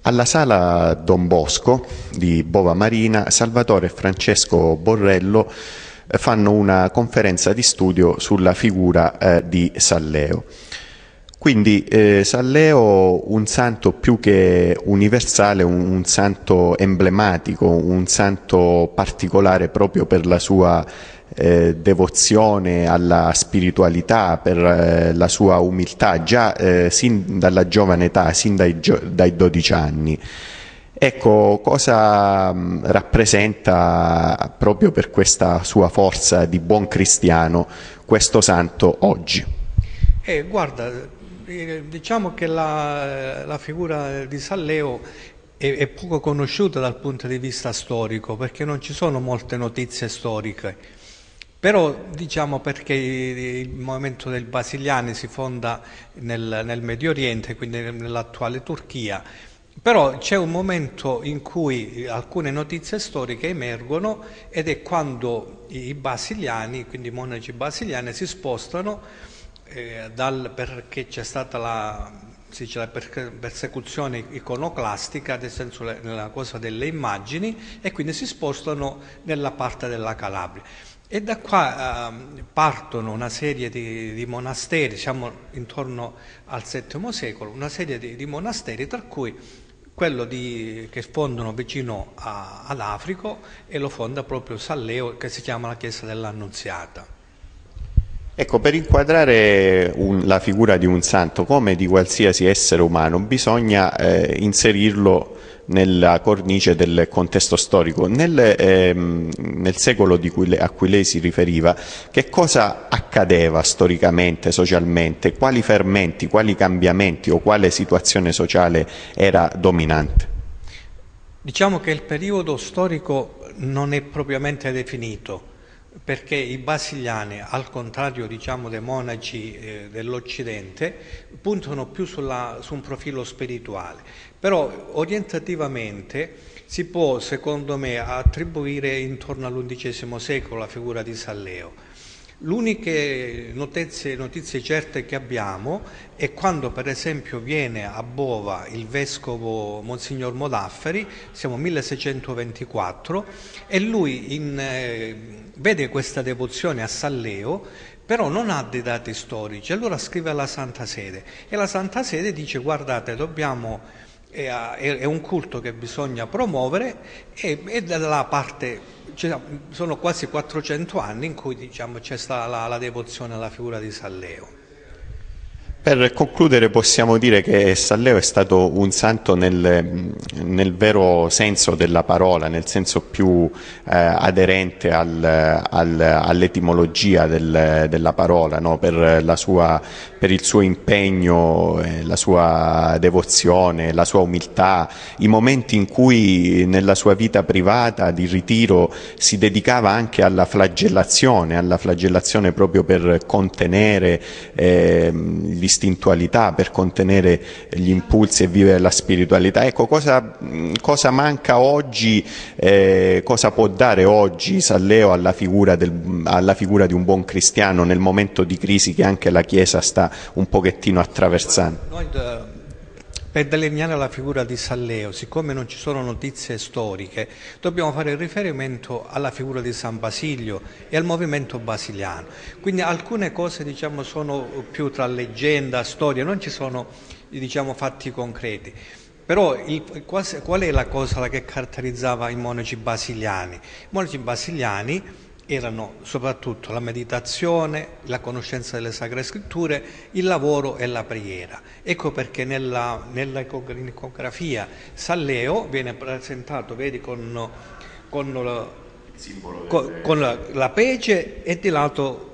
Alla Sala Don Bosco di Bova Marina, Salvatore e Francesco Borrello fanno una conferenza di studio sulla figura di Salleo. Quindi Salleo, un santo più che universale, un santo emblematico, un santo particolare proprio per la sua devozione alla spiritualità, per la sua umiltà, già sin dalla giovane età, sin dai 12 anni. Ecco, cosa rappresenta proprio per questa sua forza di buon cristiano questo santo oggi? Guarda, diciamo che la figura di Salleo è poco conosciuta dal punto di vista storico, perché non ci sono molte notizie storiche. Però diciamo perché il movimento dei Basiliani si fonda nel Medio Oriente, quindi nell'attuale Turchia. Però c'è un momento in cui alcune notizie storiche emergono ed è quando i basiliani, quindi i monaci basiliani, si spostano perché c'è stata la persecuzione iconoclastica, nel senso nella cosa delle immagini, e quindi si spostano nella parte della Calabria. E da qua partono una serie di monasteri, siamo intorno al VII secolo, una serie di monasteri, tra cui quello che fondano vicino ad Africo, e lo fonda proprio Salleo, che si chiama la Chiesa dell'Annunziata. Ecco, per inquadrare la figura di un santo, come di qualsiasi essere umano, bisogna inserirlo nella cornice del contesto storico. Nel secolo a cui lei si riferiva, che cosa accadeva storicamente, socialmente? Quali fermenti, quali cambiamenti o quale situazione sociale era dominante? Diciamo che il periodo storico non è propriamente definito, perché i basiliani, al contrario diciamo dei monaci dell'Occidente, puntano più su un profilo spirituale. Però orientativamente si può, secondo me, attribuire intorno all'undicesimo secolo la figura di Salleo. L'uniche notizie certe che abbiamo è quando per esempio viene a Bova il vescovo Monsignor Modafferi, siamo 1624, e lui vede questa devozione a Salleo, però non ha dei dati storici, allora scrive alla Santa Sede e la Santa Sede dice: guardate, è un culto che bisogna promuovere, e dalla parte sono quasi 400 anni in cui diciamo, c'è stata la devozione alla figura di Salleo. Per concludere possiamo dire che Salleo è stato un santo nel vero senso della parola, nel senso più aderente all'etimologia della parola, no? Per il suo impegno, la sua devozione, la sua umiltà, i momenti in cui nella sua vita privata di ritiro si dedicava anche alla flagellazione proprio per contenere l'istintualità, per contenere gli impulsi e vivere la spiritualità. Ecco, cosa manca oggi, cosa può dare oggi Salleo alla figura di un buon cristiano nel momento di crisi che anche la Chiesa sta un pochettino attraversando? Per delineare la figura di Salleo, siccome non ci sono notizie storiche, dobbiamo fare riferimento alla figura di San Basilio e al movimento basiliano. Quindi alcune cose diciamo, sono più tra leggenda, storia, non ci sono diciamo, fatti concreti. Però qual è la cosa che caratterizzava i monaci basiliani? I monaci basiliani erano soprattutto la meditazione, la conoscenza delle Sacre Scritture, il lavoro e la preghiera. Ecco perché nell'icografia Salleo viene presentato, vedi, con la pece e di lato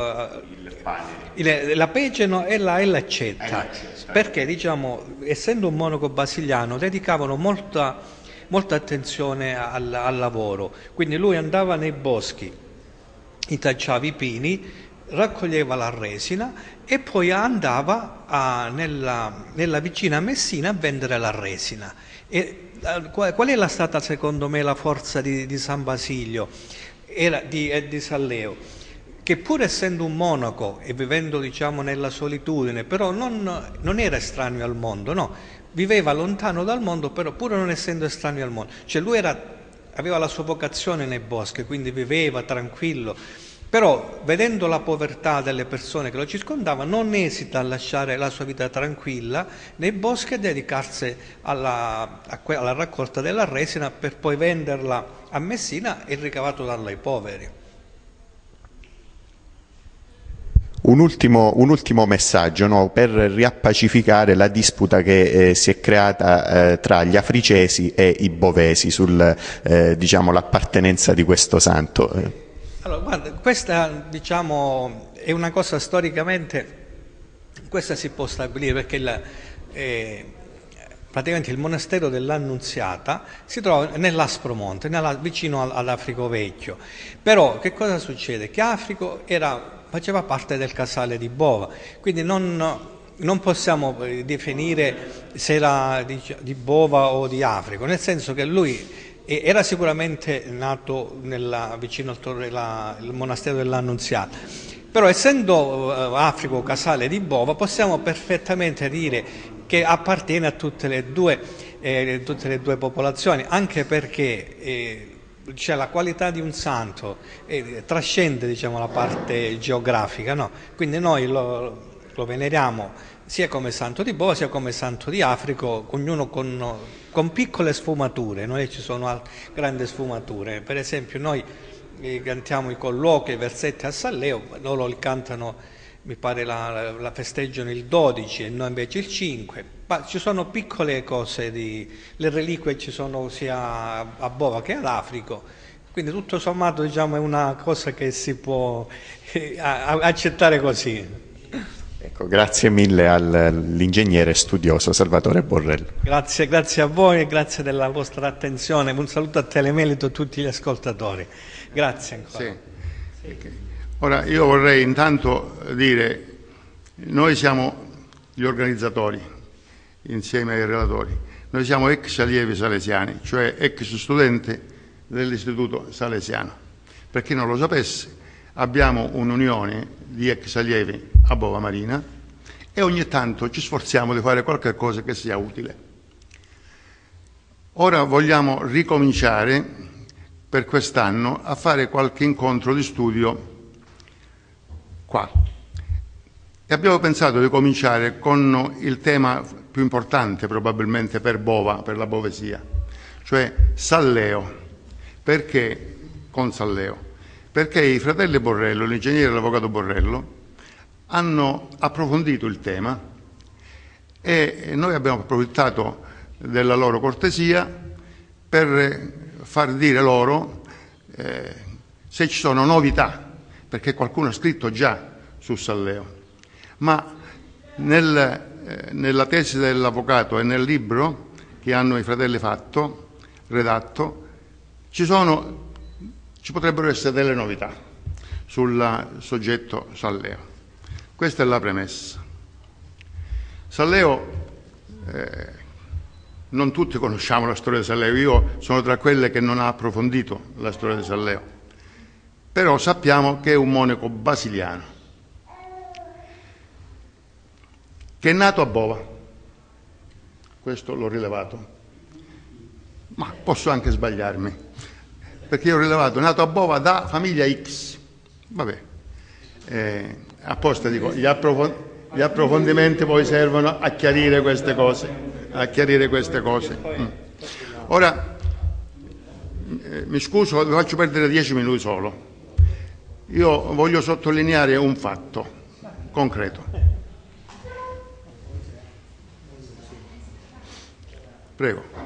la pece e l'accetta. Perché, diciamo, essendo un monaco basiliano, dedicavano molta attenzione al lavoro. Quindi lui andava nei boschi, intacciava i pini, raccoglieva la resina e poi andava nella vicina Messina a vendere la resina. Qual è stata secondo me la forza di San Basilio e di Salleo? Che pur essendo un monaco e vivendo diciamo nella solitudine, però non era estraneo al mondo, no? viveva lontano dal mondo, però pur non essendo estraneo al mondo. Cioè lui aveva la sua vocazione nei boschi, quindi viveva tranquillo, però vedendo la povertà delle persone che lo circondavano non esita a lasciare la sua vita tranquilla nei boschi e dedicarsi alla raccolta della resina per poi venderla a Messina e il ricavato darla ai poveri. Un ultimo messaggio, no, per riappacificare la disputa che si è creata tra gli africesi e i bovesi sul diciamo, l'appartenenza di questo santo. Allora, guarda, questa diciamo è una cosa storicamente, questa si può stabilire perché praticamente il monastero dell'Annunziata si trova nell'Aspromonte, vicino ad Africo Vecchio. Però che cosa succede? Che Africo faceva parte del casale di Bova, quindi non possiamo definire se era di Bova o di Africo, nel senso che lui era sicuramente nato vicino al il monastero dell'Annunziata, però essendo Africo casale di Bova possiamo perfettamente dire che appartiene a tutte le due popolazioni, anche perché cioè la qualità di un santo trascende, diciamo, la parte geografica, no? Quindi noi lo veneriamo sia come santo di Bova sia come santo di Africa, ognuno con piccole sfumature, non è ci sono grandi sfumature. Per esempio noi cantiamo i colloqui, i versetti a Salleo, loro li cantano, mi pare la festeggiano il 12 e noi invece il 5, ma ci sono piccole cose, le reliquie ci sono sia a Bova che ad Africa, quindi tutto sommato diciamo è una cosa che si può accettare così. Ecco, grazie mille all'ingegnere studioso Salvatore Borrello. Grazie a voi e grazie della vostra attenzione. Un saluto a Telemelito e a tutti gli ascoltatori. Grazie ancora. Sì. Okay. Ora io vorrei intanto dire, noi siamo gli organizzatori insieme ai relatori, noi siamo ex allievi salesiani, cioè ex studenti dell'Istituto Salesiano. Per chi non lo sapesse, abbiamo un'unione di ex allievi a Bova Marina e ogni tanto ci sforziamo di fare qualche cosa che sia utile. Ora vogliamo ricominciare per quest'anno a fare qualche incontro di studio qua e abbiamo pensato di cominciare con il tema più importante probabilmente per Bova, per la Bovesia, cioè Salleo. Perché con Salleo? Perché i fratelli Borrello, l'ingegnere e l'avvocato Borrello, hanno approfondito il tema e noi abbiamo approfittato della loro cortesia per far dire loro se ci sono novità, perché qualcuno ha scritto già su Salleo, ma nella tesi dell'avvocato e nel libro che hanno i fratelli redatto, ci potrebbero essere delle novità sul soggetto Salleo. Questa è la premessa. Salleo, non tutti conosciamo la storia di Salleo, io sono tra quelle che non ha approfondito la storia di Salleo, però sappiamo che è un monaco basiliano, che è nato a Bova, questo l'ho rilevato, ma posso anche sbagliarmi, perché io ho rilevato, nato a Bova da famiglia X, vabbè, apposta dico, gli approfondimenti poi servono a chiarire queste cose, Ora, mi scuso, vi faccio perdere 10 minuti solo, io voglio sottolineare un fatto concreto. Prego.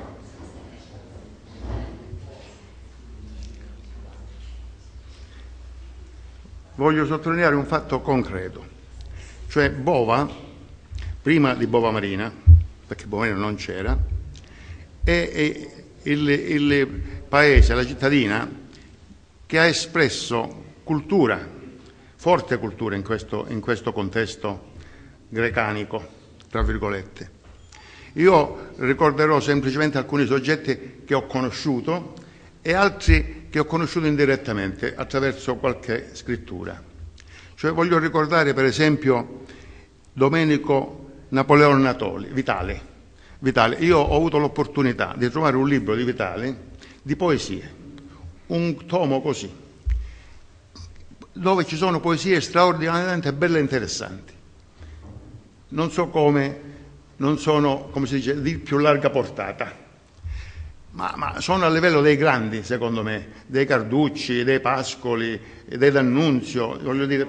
Voglio sottolineare un fatto concreto, cioè Bova, prima di Bova Marina, perché Bova Marina non c'era, è il paese, la cittadina che ha espresso cultura, forte cultura in questo contesto grecanico, tra virgolette. Io ricorderò semplicemente alcuni soggetti che ho conosciuto e altri che ho conosciuto indirettamente attraverso qualche scrittura. Cioè voglio ricordare per esempio Domenico Napoleone Vitale. Vitale. Io ho avuto l'opportunità di trovare un libro di Vitale di poesie, un tomo così, dove ci sono poesie straordinariamente belle e interessanti. Non so come, non sono, come si dice, di più larga portata, ma sono a livello dei grandi, secondo me, dei Carducci, dei Pascoli, dei D'Annunzio, voglio dire.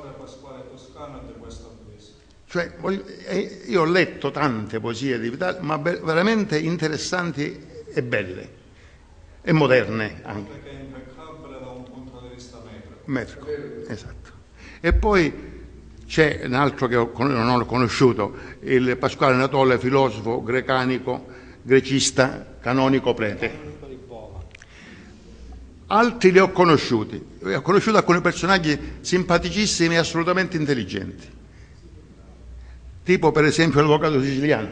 Cioè, io ho letto tante poesie di Vitale, ma veramente interessanti e belle, e moderne anche. Che è impeccabile da un punto di vista Metrico, esatto. E poi c'è un altro che non ho conosciuto, il Pasquale Natole, filosofo grecanico, grecista, canonico prete. Altri li ho conosciuti alcuni personaggi simpaticissimi e assolutamente intelligenti. Tipo per esempio l'avvocato siciliano,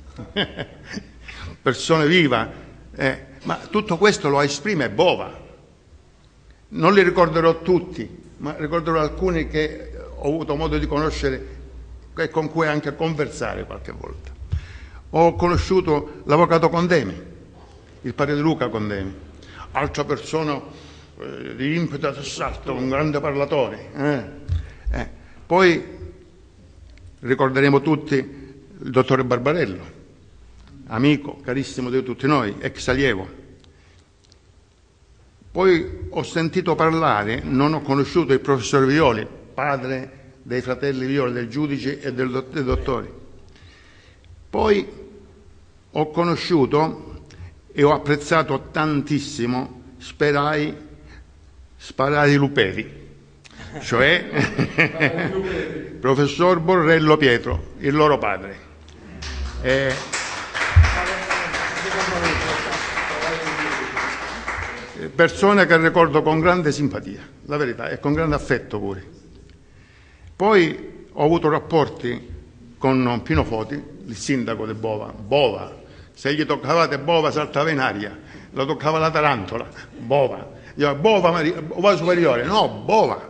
persona viva, ma tutto questo lo esprime Bova. Non li ricorderò tutti, ma ricorderò alcuni che ho avuto modo di conoscere e con cui anche conversare qualche volta. Ho conosciuto l'avvocato Condemi, il padre di Luca Condemi, altra persona di impeto e d'assalto, un grande parlatore. Poi ricorderemo tutti il dottore Barbarello, amico carissimo di tutti noi, ex allievo. Poi ho sentito parlare, non ho conosciuto il professor Violi, padre dei fratelli Violi, del giudice e dei dottori. Poi ho conosciuto e ho apprezzato tantissimo Sparai Luperi, cioè professor Borrello Pietro, il loro padre. Persone che ricordo con grande simpatia, la verità, e con grande affetto pure. Poi ho avuto rapporti con Pino Foti, il sindaco di Bova. Bova, se gli toccavate Bova saltava in aria, lo toccava la tarantola, Bova. Io, Bova superiore, no, Bova.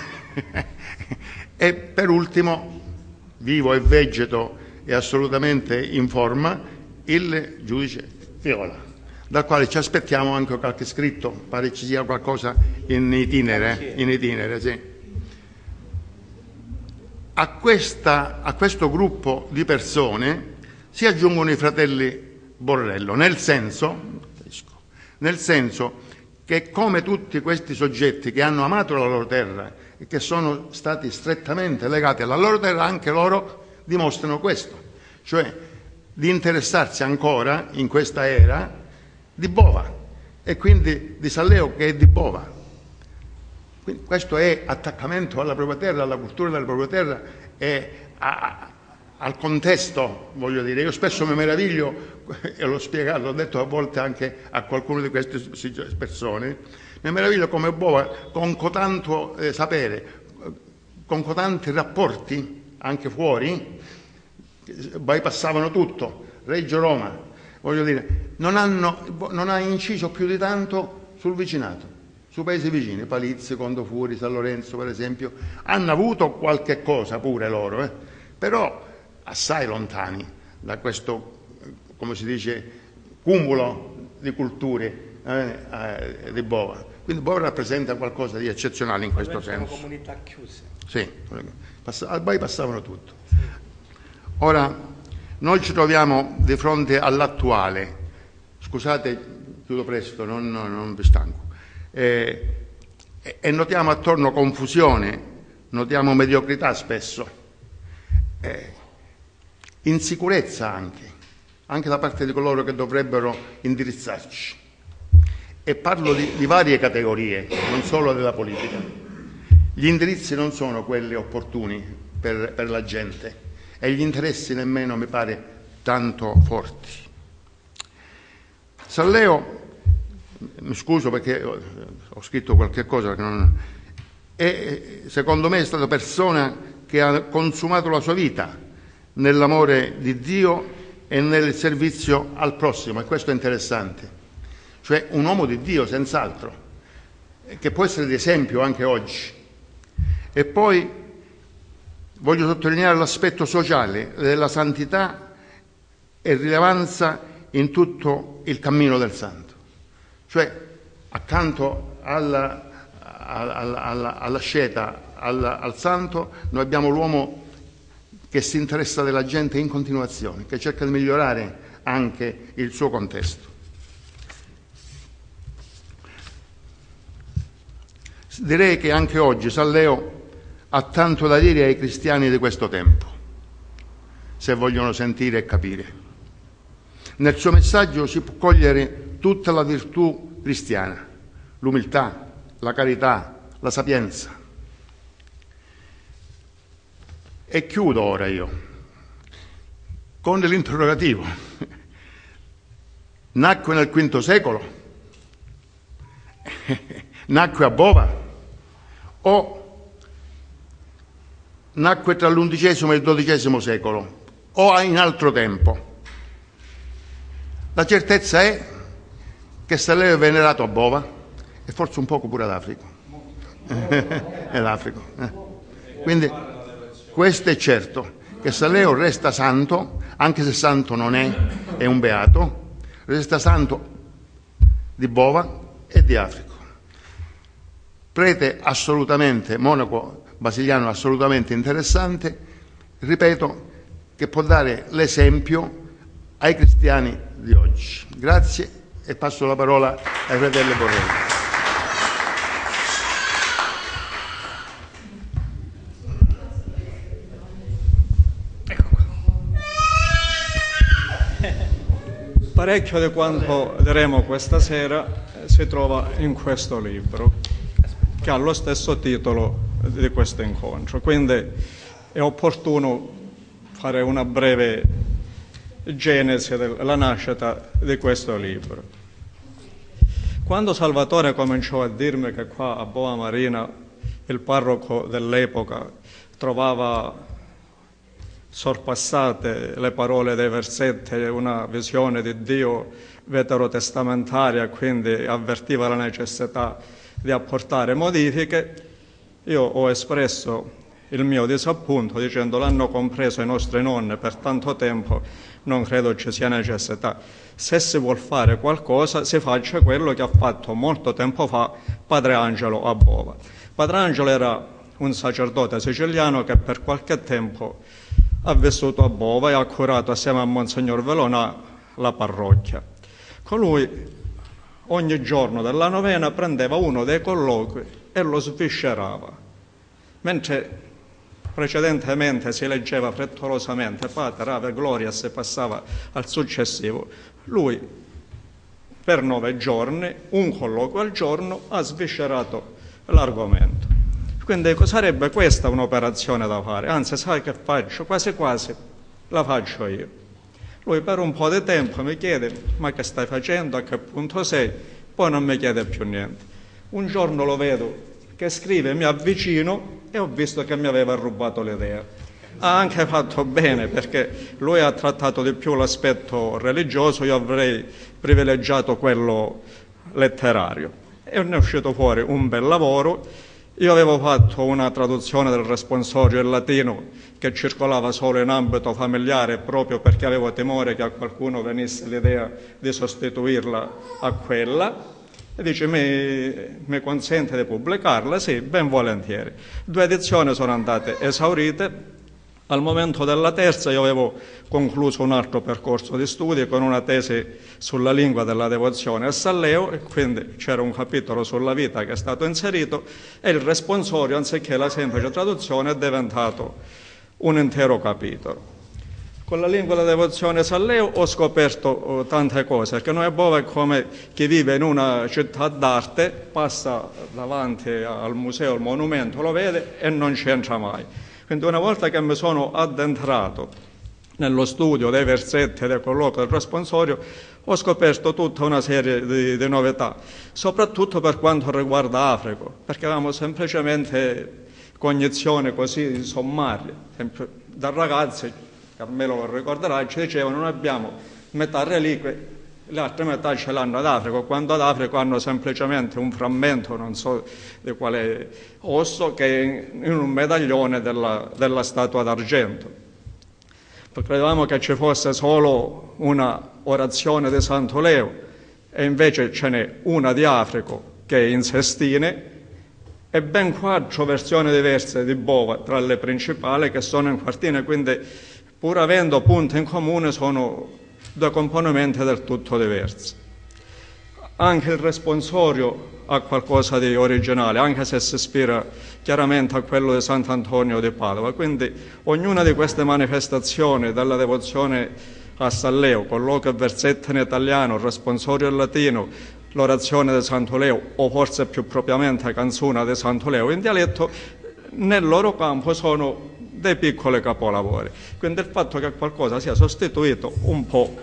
E per ultimo, vivo e vegeto e assolutamente in forma, il giudice Viola, dal quale ci aspettiamo anche qualche scritto, pare ci sia qualcosa in itinere, sì. A questo gruppo di persone si aggiungono i fratelli Borrello, nel senso che come tutti questi soggetti che hanno amato la loro terra e che sono stati strettamente legati alla loro terra, anche loro dimostrano questo, cioè di interessarsi ancora in questa era di Bova e quindi di Salleo che è di Bova. Quindi questo è attaccamento alla propria terra, alla cultura della propria terra e al contesto, voglio dire. Io spesso mi meraviglio, e l'ho spiegato, l'ho detto a volte anche a qualcuno di queste persone, mi meraviglio come Bova, con cotanto sapere, con cotanti rapporti, anche fuori, bypassavano tutto, Reggio Roma, voglio dire, non ha inciso più di tanto sul vicinato, sui paesi vicini, Palizzi, Condofuri, San Lorenzo per esempio, hanno avuto qualche cosa pure loro, però assai lontani da questo, come si dice, cumulo di culture di Bova. Quindi Bova rappresenta qualcosa di eccezionale in questo senso. Sono comunità chiuse. Sì, bypassavano tutto. Ora, noi ci troviamo di fronte all'attuale, scusate, chiudo presto, non vi stanco, e notiamo attorno confusione, notiamo mediocrità spesso, insicurezza anche da parte di coloro che dovrebbero indirizzarci. E parlo di varie categorie, non solo della politica. Gli indirizzi non sono quelli opportuni per la gente e gli interessi nemmeno mi pare tanto forti. Salleo, mi scuso perché ho scritto qualche cosa, secondo me è stata persona che ha consumato la sua vita nell'amore di Dio e nel servizio al prossimo, e questo è interessante. Cioè un uomo di Dio, senz'altro, che può essere di esempio anche oggi. E poi voglio sottolineare l'aspetto sociale della santità e rilevanza in tutto il cammino del santo. Cioè, accanto alla scelta, al santo, noi abbiamo l'uomo che si interessa della gente in continuazione, che cerca di migliorare anche il suo contesto. Direi che anche oggi San Leo ha tanto da dire ai cristiani di questo tempo, se vogliono sentire e capire. Nel suo messaggio si può cogliere tutta la virtù cristiana, l'umiltà, la carità, la sapienza. E chiudo ora io con l'interrogativo. Nacque nel V secolo? Nacque a Bova? O nacque tra l'XI e il XII secolo? O in altro tempo? La certezza è che San Leo è venerato a Bova e forse un poco pure ad Africa. Ed Africa. Quindi questo è certo, che San Leo resta santo, anche se santo non è un beato, resta santo di Bova e di Africa. Prete assolutamente, monaco basiliano assolutamente interessante, ripeto, che può dare l'esempio ai cristiani di oggi. Grazie e passo la parola ai fratelli Borrelli. Parecchio di quanto diremo questa sera si trova in questo libro, che ha lo stesso titolo di questo incontro, quindi è opportuno fare una breve genesi della nascita di questo libro. Quando Salvatore cominciò a dirmi che qua a Bova Marina il parroco dell'epoca trovava sorpassate le parole dei versetti, una visione di Dio veterotestamentaria, quindi avvertiva la necessità di apportare modifiche, io ho espresso il mio disappunto dicendo: l'hanno compreso i nostri nonni per tanto tempo, non credo ci sia necessità. Se si vuol fare qualcosa si faccia quello che ha fatto molto tempo fa Padre Angelo a Bova. Padre Angelo era un sacerdote siciliano che per qualche tempo ha vissuto a Bova e ha curato assieme a Monsignor Velona la parrocchia. Colui ogni giorno della novena prendeva uno dei colloqui e lo sviscerava, mentre precedentemente si leggeva frettolosamente Pater, Ave, Gloria, se passava al successivo. Lui per 9 giorni, un colloquio al giorno, ha sviscerato l'argomento. Quindi sarebbe questa un'operazione da fare, anzi sai che faccio? Quasi quasi la faccio io. Lui per un po' di tempo mi chiede: ma che stai facendo, a che punto sei? Poi non mi chiede più niente. Un giorno lo vedo che scrive, mi avvicino e ho visto che mi aveva rubato l'idea. Ha anche fatto bene, perché lui ha trattato di più l'aspetto religioso, io avrei privilegiato quello letterario. E ne è uscito fuori un bel lavoro. Io avevo fatto una traduzione del responsorio in latino che circolava solo in ambito familiare, proprio perché avevo timore che a qualcuno venisse l'idea di sostituirla a quella, e dice: mi consente di pubblicarla? Sì, ben volentieri. 2 edizioni sono andate esaurite. Al momento della terza io avevo concluso un altro percorso di studi con una tesi sulla lingua della devozione a San Leo, e quindi c'era un capitolo sulla vita che è stato inserito, e il responsorio, anziché la semplice traduzione, è diventato un intero capitolo. Con la lingua della devozione a San Leo ho scoperto tante cose, perché noi a Bova è come chi vive in una città d'arte, passa davanti al museo, al monumento, lo vede e non c'entra mai. Quindi una volta che mi sono addentrato nello studio dei versetti e del colloquio del responsorio, ho scoperto tutta una serie di novità, soprattutto per quanto riguarda Africa, perché avevamo semplicemente cognizioni così sommarie. Da ragazzi, Carmelo lo ricorderà, ci dicevano: noi abbiamo metà reliquie, le altre metà ce l'hanno ad Africa, quando ad Africa hanno semplicemente un frammento, non so di quale osso, che è in un medaglione della statua d'argento. Credevamo che ci fosse solo una orazione di Santo Leo e invece ce n'è una di Africo che è in sestine e ben 4 versioni diverse di Bova tra le principali che sono in quartine, quindi pur avendo punti in comune sono 2 componimenti del tutto diversi. Anche il responsorio ha qualcosa di originale, anche se si ispira chiaramente a quello di Sant'Antonio di Padova. Quindi ognuna di queste manifestazioni della devozione a San Leo, colloquio e versetto in italiano, il responsorio in latino, l'orazione di Santo Leo, o forse più propriamente canzone di Santo Leo in dialetto, nel loro campo sono dei piccoli capolavori. Quindi il fatto che qualcosa sia sostituito un po'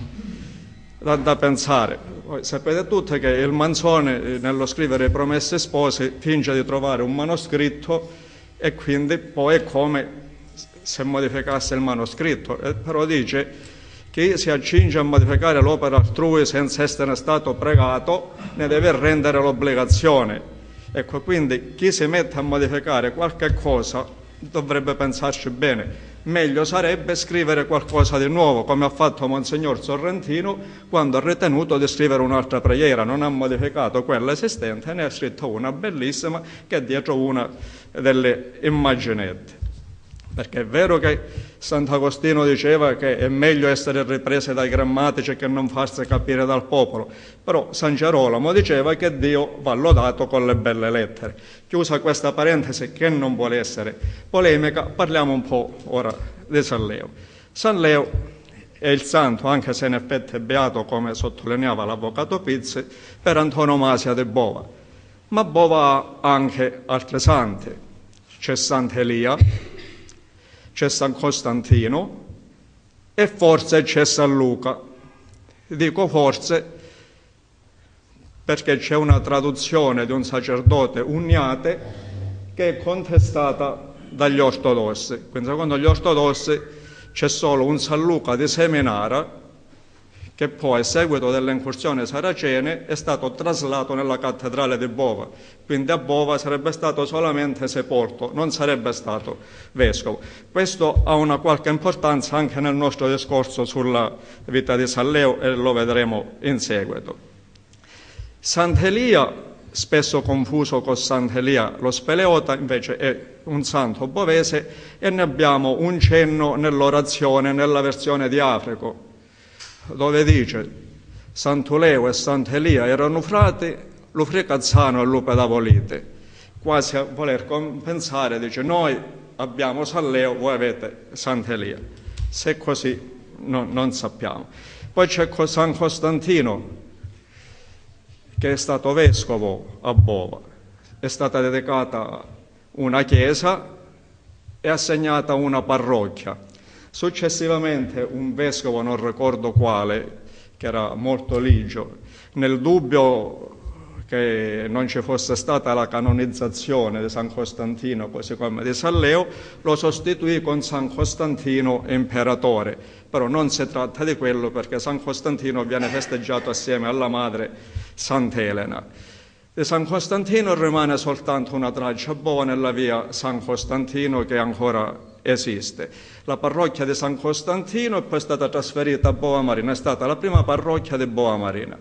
da pensare. Voi sapete tutti che il Manzoni nello scrivere i Promessi Sposi finge di trovare un manoscritto e quindi poi è come se modificasse il manoscritto, però dice chi si accinge a modificare l'opera altrui senza essere stato pregato ne deve rendere l'obbligazione. Ecco, quindi chi si mette a modificare qualche cosa dovrebbe pensarci bene. Meglio sarebbe scrivere qualcosa di nuovo, come ha fatto Monsignor Sorrentino quando ha ritenuto di scrivere un'altra preghiera. Non ha modificato quella esistente, ne ha scritto una bellissima che è dietro una delle immaginette. Perché è vero che Sant'Agostino diceva che è meglio essere riprese dai grammatici che non farsi capire dal popolo, però San Gerolamo diceva che Dio va lodato con le belle lettere. Chiusa questa parentesi che non vuole essere polemica, parliamo un po' ora di San Leo. San Leo è il santo, anche se in effetti è beato, come sottolineava l'avvocato Pizzi, per antonomasia di Bova. Ma Bova ha anche altre sante. C'è Sant'Elia, c'è San Costantino e forse c'è San Luca. Dico forse perché c'è una traduzione di un sacerdote Uniate che è contestata dagli ortodossi. Quindi secondo gli ortodossi c'è solo un San Luca di Seminara che poi a seguito delle incursioni saracene è stato traslato nella cattedrale di Bova, quindi a Bova sarebbe stato solamente sepolto, non sarebbe stato vescovo. Questo ha una qualche importanza anche nel nostro discorso sulla vita di San Leo e lo vedremo in seguito. Sant'Elia, spesso confuso con Sant'Elia lo Speleota, invece è un santo bovese e ne abbiamo un cenno nell'orazione nella versione di Africo, dove dice Sant'Uleo e Sant'Elia erano frati, lo fricazzano e lupe d'avolite, quasi a voler compensare, dice noi abbiamo San Leo, voi avete Sant'Elia. Se così non sappiamo. Poi c'è San Costantino che è stato vescovo a Bova, è stata dedicata una chiesa e assegnata una parrocchia. Successivamente un vescovo, non ricordo quale, che era molto ligio, nel dubbio che non ci fosse stata la canonizzazione di San Costantino, così come di San Leo, lo sostituì con San Costantino imperatore. Però non si tratta di quello, perché San Costantino viene festeggiato assieme alla madre Sant'Elena. Di San Costantino rimane soltanto una traccia a Bova nella via San Costantino che ancora esiste. La parrocchia di San Costantino è poi stata trasferita a Bova Marina, è stata la prima parrocchia di Bova Marina.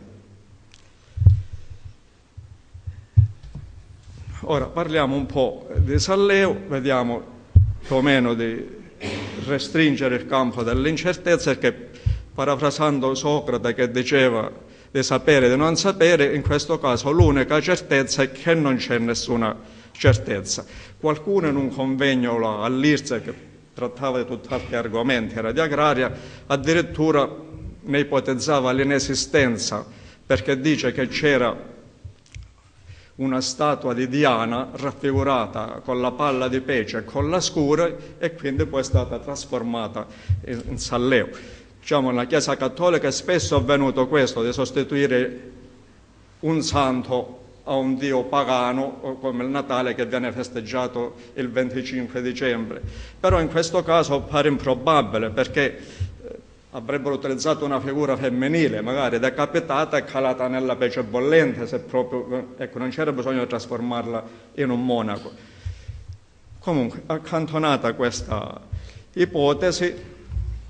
Ora parliamo un po' di San Leo, vediamo più o meno di restringere il campo dell'incertezza, perché parafrasando Socrate che diceva di sapere e di non sapere, in questo caso l'unica certezza è che non c'è nessuna certezza. Qualcuno in un convegno all'IRSE che trattava di tutt'altri argomenti, era di agraria, addirittura ne ipotizzava l'inesistenza, perché dice che c'era una statua di Diana raffigurata con la palla di pece e con la scura e quindi poi è stata trasformata in San Leo. Diciamo, nella Chiesa Cattolica è spesso avvenuto questo, di sostituire un santo a un dio pagano, come il Natale che viene festeggiato il 25 dicembre. Però in questo caso pare improbabile, perché avrebbero utilizzato una figura femminile, magari decapitata e calata nella pece bollente, se proprio, ecco, non c'era bisogno di trasformarla in un monaco. Comunque, accantonata questa ipotesi,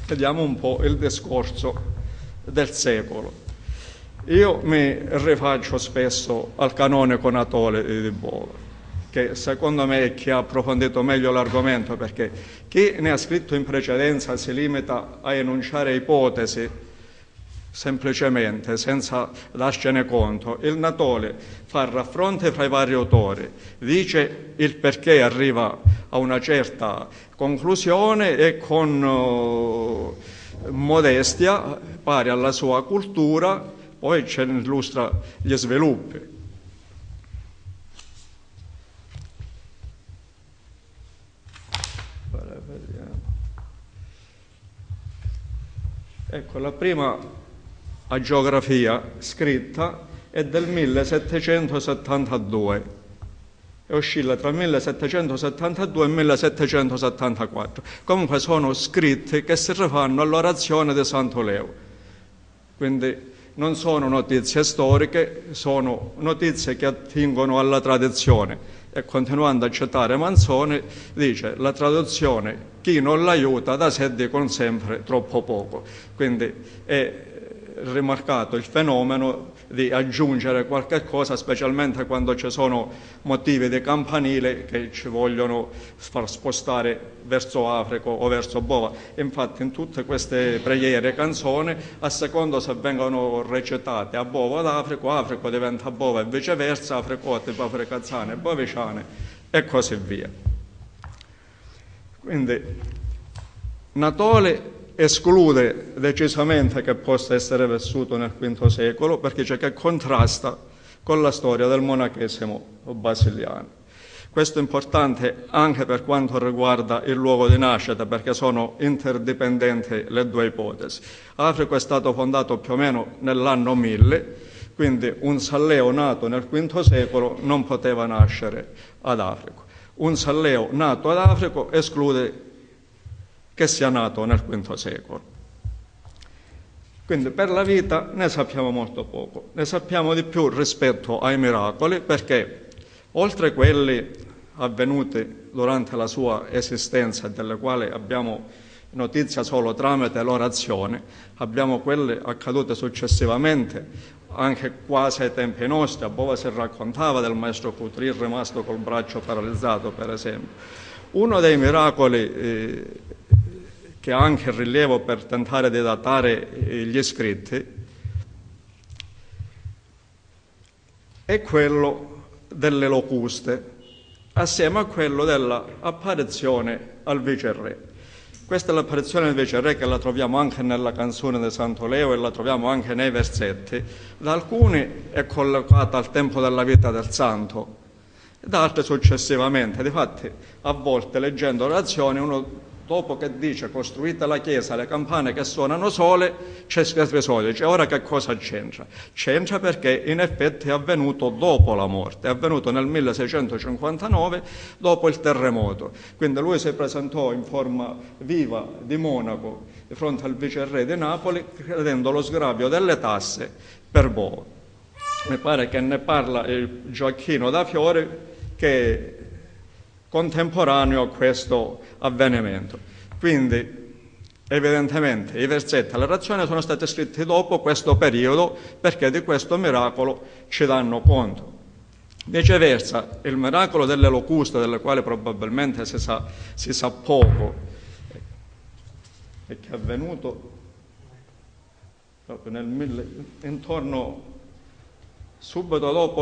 Vediamo un po' il discorso del secolo. Io mi rifaccio spesso al canonico Natole di Bova, che secondo me è chi ha approfondito meglio l'argomento, perché chi ne ha scritto in precedenza si limita a enunciare ipotesi semplicemente, senza darcene conto. Il Natole fa il raffronto fra i vari autori, dice il perché arriva a una certa conclusione e con modestia, pari alla sua cultura, poi ce ne illustra gli sviluppi. Ecco, la prima agiografia scritta è del 1772 e oscilla tra 1772 e 1774. Comunque sono scritti che si rifanno all'orazione di Santo Leo, quindi non sono notizie storiche, sono notizie che attingono alla tradizione. E continuando a citare Manzoni, dice: la traduzione, chi non l'aiuta da sé dicono sempre troppo poco. Quindi è rimarcato il fenomeno di aggiungere qualche cosa, specialmente quando ci sono motivi di campanile che ci vogliono far spostare verso Africa o verso Bova. Infatti in tutte queste preghiere e canzoni, a secondo se vengono recitate a Bova o ad Africa, Africa diventa Bova e viceversa, Africote, Africazzane, Boviciane e così via. Quindi Natole esclude decisamente che possa essere vissuto nel V secolo, perché c'è che contrasta con la storia del monachesimo basiliano. Questo è importante anche per quanto riguarda il luogo di nascita, perché sono interdipendenti le due ipotesi. Africa è stato fondato più o meno nell'anno 1000, quindi un Salleo nato nel V secolo non poteva nascere ad Africa. Un Salleo nato ad Africa esclude che sia nato nel V secolo. Quindi per la vita ne sappiamo molto poco, ne sappiamo di più rispetto ai miracoli, perché oltre quelli avvenuti durante la sua esistenza, delle quali abbiamo notizia solo tramite l'orazione, abbiamo quelle accadute successivamente, anche quasi ai tempi nostri. A Bova si raccontava del maestro Couturier rimasto col braccio paralizzato, per esempio. Uno dei miracoli che ha anche rilievo per tentare di datare gli scritti, è quello delle locuste, assieme a quello dell'apparizione al viceré. Questa è l'apparizione al viceré, che la troviamo anche nella canzone di Santo Leo e la troviamo anche nei versetti. Da alcuni è collocata al tempo della vita del santo, da altri successivamente. Difatti, a volte leggendo l'orazione, uno dopo che dice costruita la chiesa, le campane che suonano sole, c'è episodio, dice ora che cosa c'entra? C'entra perché in effetti è avvenuto dopo la morte, è avvenuto nel 1659 dopo il terremoto. Quindi lui si presentò in forma viva di monaco di fronte al viceré di Napoli, chiedendo lo sgravio delle tasse per Bova. Mi pare che ne parla il Gioacchino da Fiore, che è contemporaneo a questo avvenimento. Quindi evidentemente i versetti all'orazione sono stati scritti dopo questo periodo, perché di questo miracolo ci danno conto. Viceversa, il miracolo delle locuste, delle quali probabilmente si sa poco, e che è avvenuto proprio intorno, subito dopo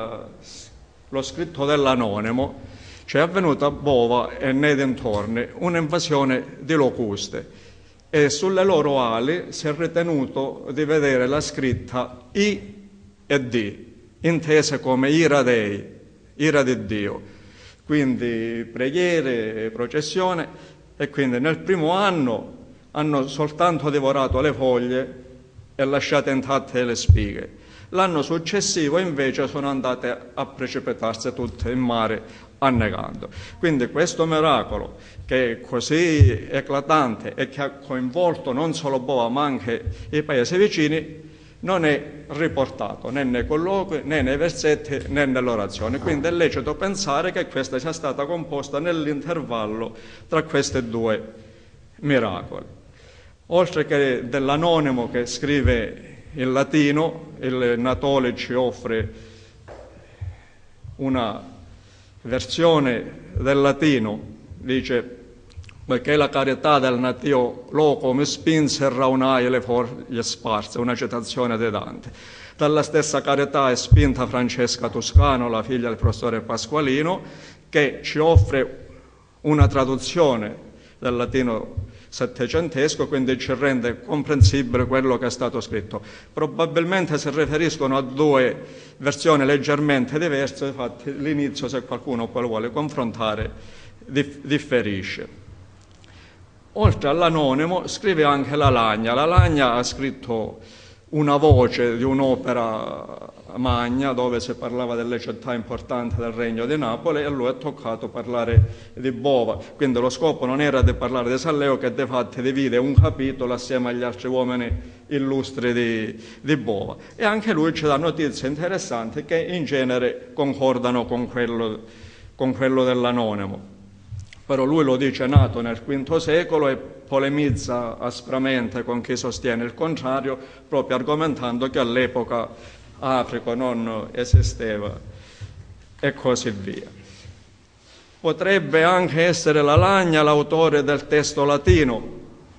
lo scritto dell'Anonimo, cioè è avvenuta a Bova e nei dintorni un'invasione di locuste, e sulle loro ali si è ritenuto di vedere la scritta I e D, intese come ira Dei, ira di Dio, quindi preghiere, processione. E quindi nel primo anno hanno soltanto divorato le foglie e lasciate intatte le spighe. L'anno successivo invece sono andate a precipitarsi tutte in mare annegando. Quindi questo miracolo, che è così eclatante e che ha coinvolto non solo Bova ma anche i paesi vicini, non è riportato né nei colloqui, né nei versetti, né nell'orazione. Quindi è lecito pensare che questa sia stata composta nell'intervallo tra questi due miracoli. Oltre che dell'anonimo che scrive in latino, il Natole ci offre una versione del latino, dice: perché la carità del natio loco mi spinse a raunare le foglie sparse, una citazione di Dante. Dalla stessa carità è spinta Francesca Toscano, la figlia del professore Pasqualino, che ci offre una traduzione del latino settecentesco, quindi ci rende comprensibile quello che è stato scritto. Probabilmente si riferiscono a due versioni leggermente diverse, infatti l'inizio, se qualcuno poi lo vuole confrontare, differisce. Oltre all'anonimo scrive anche la Lagna. La Lagna ha scritto una voce di un'opera magna dove si parlava delle città importanti del Regno di Napoli, e a lui è toccato parlare di Bova. Quindi lo scopo non era di parlare di San Leo, che di fatto divide un capitolo assieme agli altri uomini illustri di Bova. E anche lui ci dà notizie interessanti che in genere concordano con quello dell'anonimo. Però lui lo dice nato nel V secolo e polemizza aspramente con chi sostiene il contrario, proprio argomentando che all'epoca Africa non esisteva e così via. Potrebbe anche essere la Lagna l'autore del testo latino,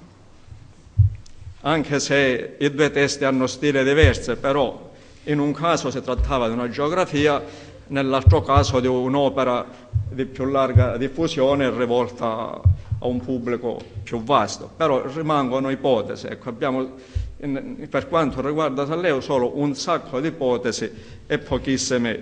anche se i due testi hanno stili diversi, però in un caso si trattava di una geografia, nell'altro caso di un'opera di più larga diffusione rivolta a un pubblico più vasto. Però rimangono ipotesi. Ecco, abbiamo, per quanto riguarda San Leo, solo un sacco di ipotesi e pochissime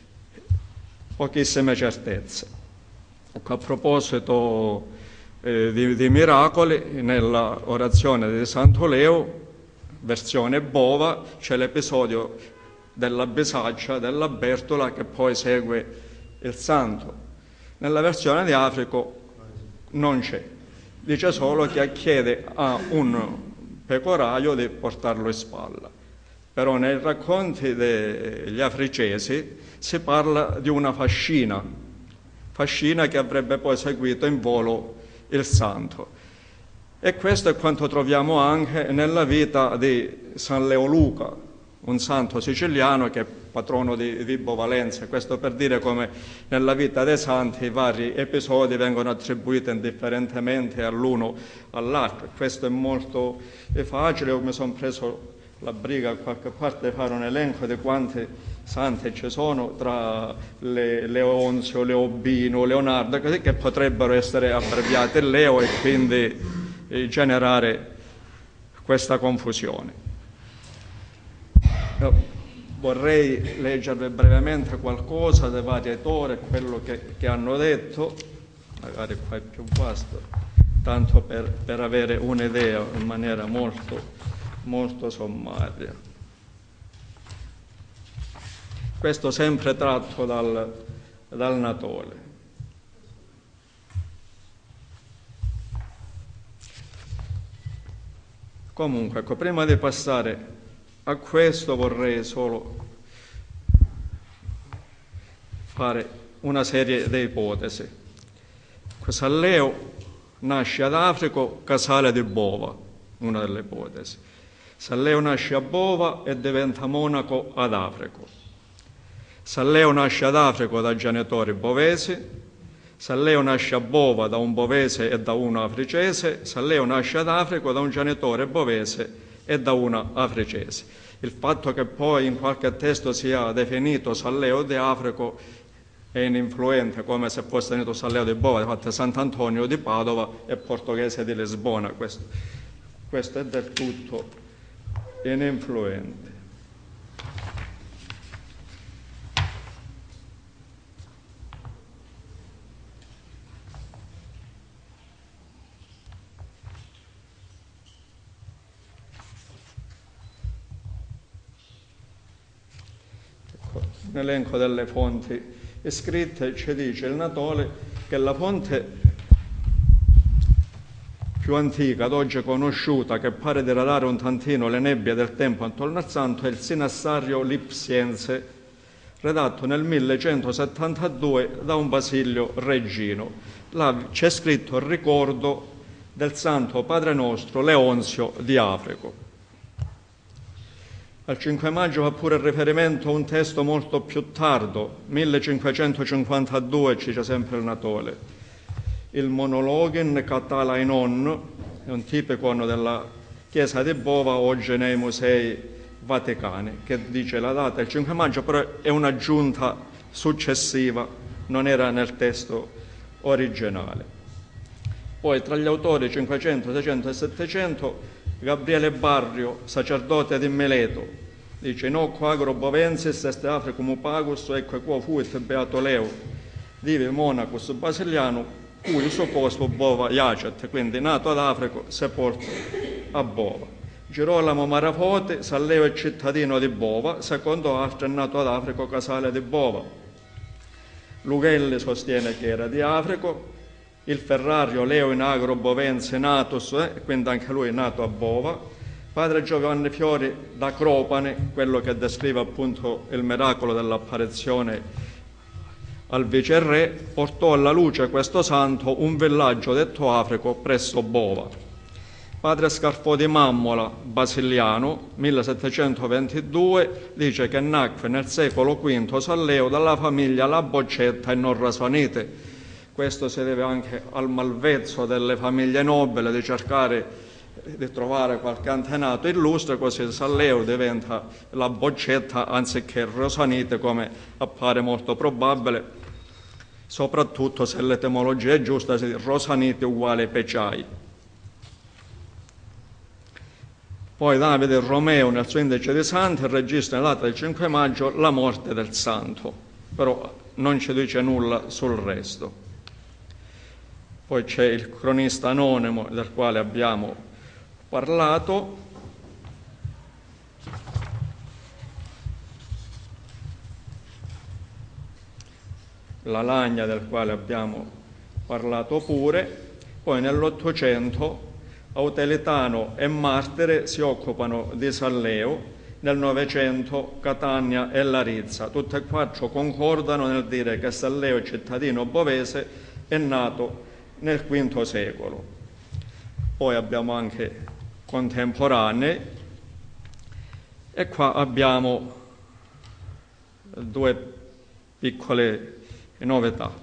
certezze. Ecco, a proposito di miracoli, nella orazione di Santo Leo, versione Bova, c'è l'episodio della bisaccia, della Bertola, che poi segue il santo. Nella versione di Africo non c'è, dice solo che chiede a un pecoraio di portarlo in spalla. Però nei racconti degli africesi si parla di una fascina che avrebbe poi seguito in volo il santo. E questo è quanto troviamo anche nella vita di San Leo Luca, un santo siciliano che è patrono di Vibo Valentia. Questo per dire come nella vita dei santi i vari episodi vengono attribuiti indifferentemente all'uno all'altro. Questo è molto facile. Io mi sono preso la briga a qualche parte di fare un elenco di quanti santi ci sono, tra Leonzio, Leobino, Leonardo, così, che potrebbero essere abbreviati Leo e quindi generare questa confusione. Vorrei leggervi brevemente qualcosa dei vari autori, quello che hanno detto, magari qua è più vasto, tanto per avere un'idea in maniera molto sommaria. Questo sempre tratto dal Natole. Comunque, ecco, prima di passare a questo vorrei solo fare una serie di ipotesi. San Leo nasce ad Africo, casale di Bova, una delle ipotesi. San Leo nasce a Bova e diventa monaco ad Africo. San Leo nasce ad Africo da genitori bovesi. San Leo nasce a Bova da un bovese e da una africese. San Leo nasce ad Africo da un genitore bovese e da una africese. Il fatto che poi in qualche testo sia definito San Leo di Africo è ininfluente, come se fosse definito San Leo di Bova. Infatti Sant'Antonio di Padova è portoghese di Lisbona. Questo è del tutto ininfluente. Un elenco delle fonti scritte ci dice il Natole che la fonte più antica ad oggi conosciuta, che pare diradare un tantino le nebbie del tempo attorno al santo, è il Sinassario Lipsiense, redatto nel 1172 da un Basilio Regino. Là c'è scritto il ricordo del Santo Padre nostro Leonzio di Africo. Al 5 maggio fa pure riferimento a un testo molto più tardo, 1552, ci dice sempre il Natale. Il Monologin Catalainon è un tipico della chiesa di Bova, oggi nei musei vaticani, che dice la data il 5 maggio, però è un'aggiunta successiva, non era nel testo originale. Poi tra gli autori 500, 600 e 700, Gabriele Barrio, sacerdote di Mileto, dice «Nocco agro bovensis est Africum pagus, ecque quo fuit beato Leo, divi monacus basiliano, cui suo posto Bova iacet», quindi nato ad Africa, sepolto a Bova. Girolamo Marafote, Salleo è cittadino di Bova, secondo altri è nato ad Africa, Casale di Bova. Lughelli sostiene che era di Africa. Il Ferrario Leo in agro bovense natus, quindi anche lui è nato a Bova. Padre Giovanni Fiori da Cropane, quello che descrive appunto il miracolo dell'apparizione al viceré, portò alla luce questo santo un villaggio detto Africo presso Bova. Padre Scarfò di Mammola, basiliano, 1722, dice che nacque nel secolo V Salleo dalla famiglia La Boccetta e non Rasonite. Questo si deve anche al malvezzo delle famiglie nobili di cercare di trovare qualche antenato illustre, così Salleo diventa La Boccetta anziché Rosanite, come appare molto probabile, soprattutto se l'etimologia è giusta, Rosanite uguale Peciai. Poi Davide Romeo nel suo Indice dei Santi registra la data del 5 maggio la morte del santo, però non ci dice nulla sul resto. Poi c'è il cronista anonimo del quale abbiamo parlato. La Lagna, del quale abbiamo parlato pure. Poi nell'Ottocento Autelitano e Martire si occupano di Salleo, nel Novecento Catania e Larizza. Tutte e quattro concordano nel dire che Salleo, cittadino bovese, è nato nel V secolo. Poi abbiamo anche contemporanei e qua abbiamo due piccole novità.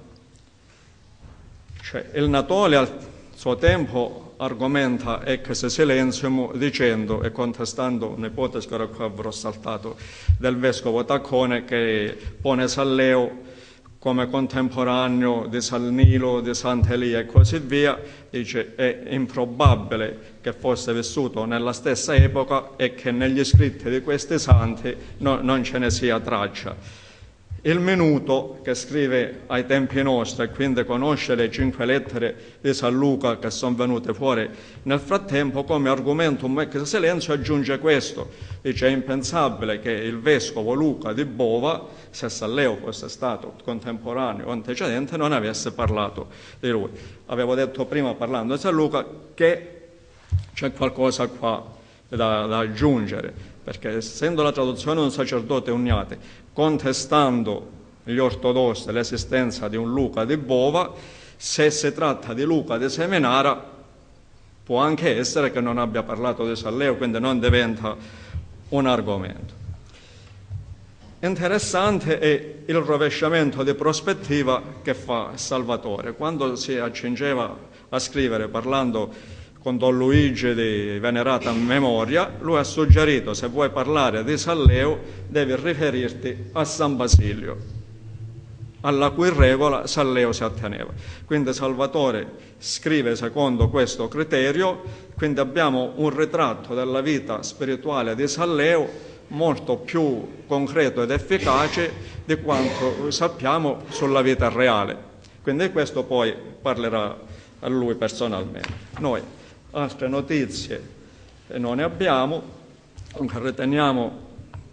Cioè, il Natale al suo tempo argomenta ex silenzium dicendo e contestando un'ipotesi che ora qua avrò saltato del vescovo Taccone, che pone Salleo come contemporaneo di San Nilo, di Sant'Elia e così via. Dice è improbabile che fosse vissuto nella stessa epoca e che negli scritti di questi santi non ce ne sia traccia. Il Minuto, che scrive ai tempi nostri e quindi conosce le 5 lettere di San Luca che sono venute fuori nel frattempo, come argumentum ex silenzio aggiunge questo. Dice è impensabile che il vescovo Luca di Bova, se Salleo fosse stato contemporaneo o antecedente, non avesse parlato di lui. Avevo detto prima, parlando di San Luca, che c'è qualcosa qua da aggiungere, perché essendo la traduzione di un sacerdote Uniate, contestando gli ortodossi l'esistenza di un Luca di Bova, se si tratta di Luca di Seminara può anche essere che non abbia parlato di Salleo, quindi non diventa un argomento. Interessante è il rovesciamento di prospettiva che fa Salvatore. Quando si accingeva a scrivere parlando con Don Luigi di venerata memoria, lui ha suggerito: se vuoi parlare di Salleo devi riferirti a San Basilio, alla cui regola Salleo si atteneva. Quindi Salvatore scrive secondo questo criterio, quindi abbiamo un ritratto della vita spirituale di Salleo molto più concreto ed efficace di quanto sappiamo sulla vita reale. Quindi questo poi parlerà a lui personalmente. Noi altre notizie non ne abbiamo, dunque riteniamo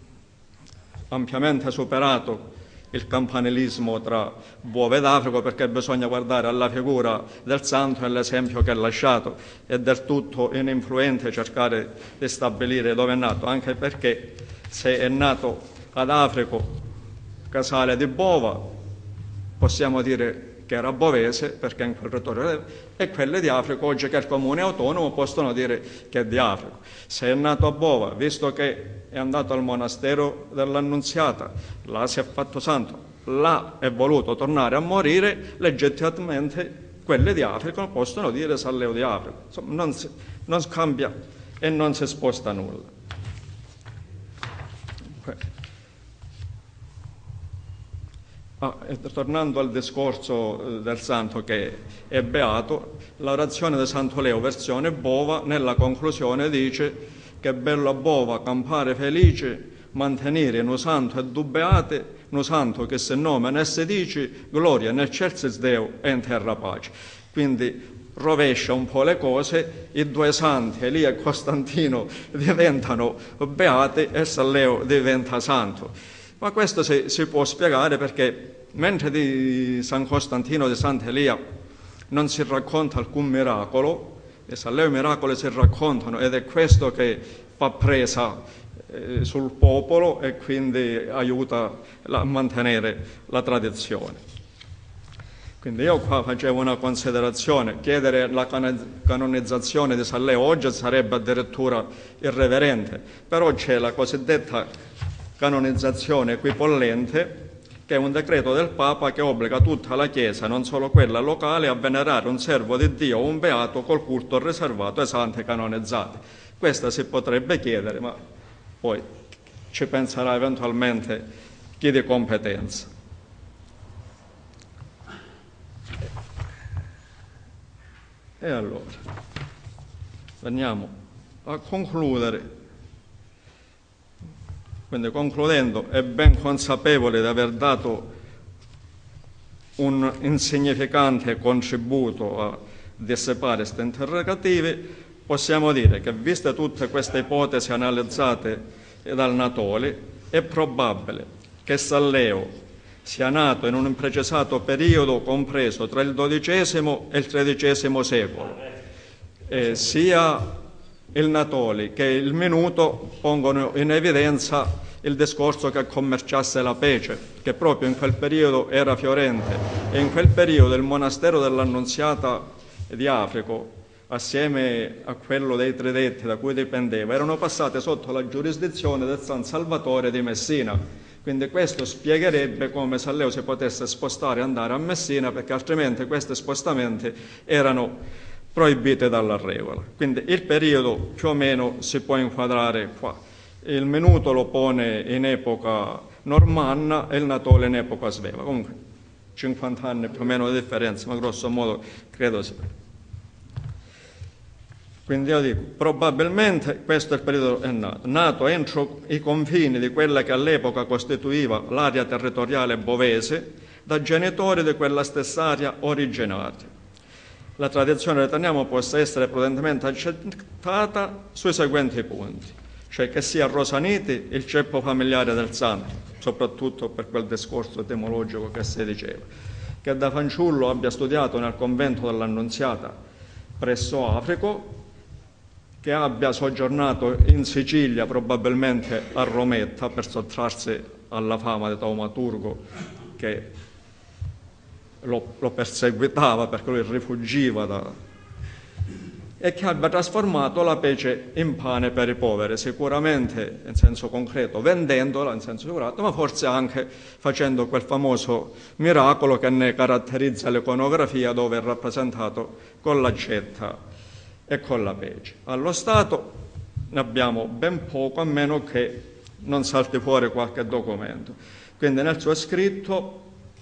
ampiamente superato il campanilismo tra Bova ed Africa, perché bisogna guardare alla figura del santo e all'esempio che ha lasciato. È del tutto ininfluente cercare di stabilire dove è nato, anche perché se è nato ad Africa, Casale di Bova, possiamo dire che era bovese, perché in quel territorio, e quelle di Africa, oggi che è il comune autonomo, possono dire che è di Africa. Se è nato a Bova, visto che è andato al monastero dell'Annunziata, là si è fatto santo, là è voluto tornare a morire, legittimamente quelle di Africa possono dire Salleo di Africa. Insomma, non cambia e non si sposta nulla. Tornando al discorso del santo che è beato, l'orazione di Santo Leo, versione Bova, nella conclusione dice che è bello a Bova campare felice, mantenere no santo e du beate, no santo che se nome ne si dice, gloria nel Celsis Deo e in terra pace. Quindi rovescia un po' le cose, i due santi, Elia e Costantino, diventano beati e Salleo diventa santo. Ma questo si può spiegare perché mentre di San Costantino e di Sant'Elia non si racconta alcun miracolo, di Salleo i miracoli si raccontano ed è questo che fa presa sul popolo e quindi aiuta a mantenere la tradizione. Quindi io qua facevo una considerazione, chiedere la canonizzazione di Salleo oggi sarebbe addirittura irreverente, però c'è la cosiddetta canonizzazione equipollente, che è un decreto del Papa che obbliga tutta la Chiesa, non solo quella locale, a venerare un servo di Dio o un beato col culto riservato ai santi canonizzati. Questa si potrebbe chiedere, ma poi ci penserà eventualmente chi di competenza. E allora, veniamo a concludere. Quindi concludendo, è ben consapevole di aver dato un insignificante contributo a dissipare questi interrogativi, possiamo dire che viste tutte queste ipotesi analizzate dal Natoli, è probabile che Salleo sia nato in un imprecisato periodo compreso tra il XII e il XIII secolo. Sia il Natoli che il Minuto pongono in evidenza il discorso che commerciasse la pece, che proprio in quel periodo era fiorente, e in quel periodo il monastero dell'Annunziata di Africo, assieme a quello dei Tridetti da cui dipendeva, erano passate sotto la giurisdizione del San Salvatore di Messina. Quindi questo spiegherebbe come Salleo si potesse spostare e andare a Messina, perché altrimenti questi spostamenti erano proibite dalla regola. Quindi il periodo più o meno si può inquadrare qua. Il Minuto lo pone in epoca normanna e il Natole in epoca sveva. Comunque 50 anni più o meno di differenza, ma grosso modo credo sia. Quindi io dico, probabilmente questo è il periodo è nato entro i confini di quella che all'epoca costituiva l'area territoriale bovese, da genitori di quella stessa area originaria. La tradizione riteniamo possa essere prudentemente accettata sui seguenti punti, cioè che sia Rosaniti il ceppo familiare del santo, soprattutto per quel discorso etimologico che si diceva, che da fanciullo abbia studiato nel convento dell'Annunziata presso Africo, che abbia soggiornato in Sicilia, probabilmente a Rometta, per sottrarsi alla fama di taumaturgo che lo perseguitava perché lui rifugiva e che abbia trasformato la pece in pane per i poveri, sicuramente in senso concreto vendendola in senso figurato, ma forse anche facendo quel famoso miracolo che ne caratterizza l'iconografia, dove è rappresentato con l'accetta e con la pece. Allo stato ne abbiamo ben poco, a meno che non salti fuori qualche documento. Quindi nel suo scritto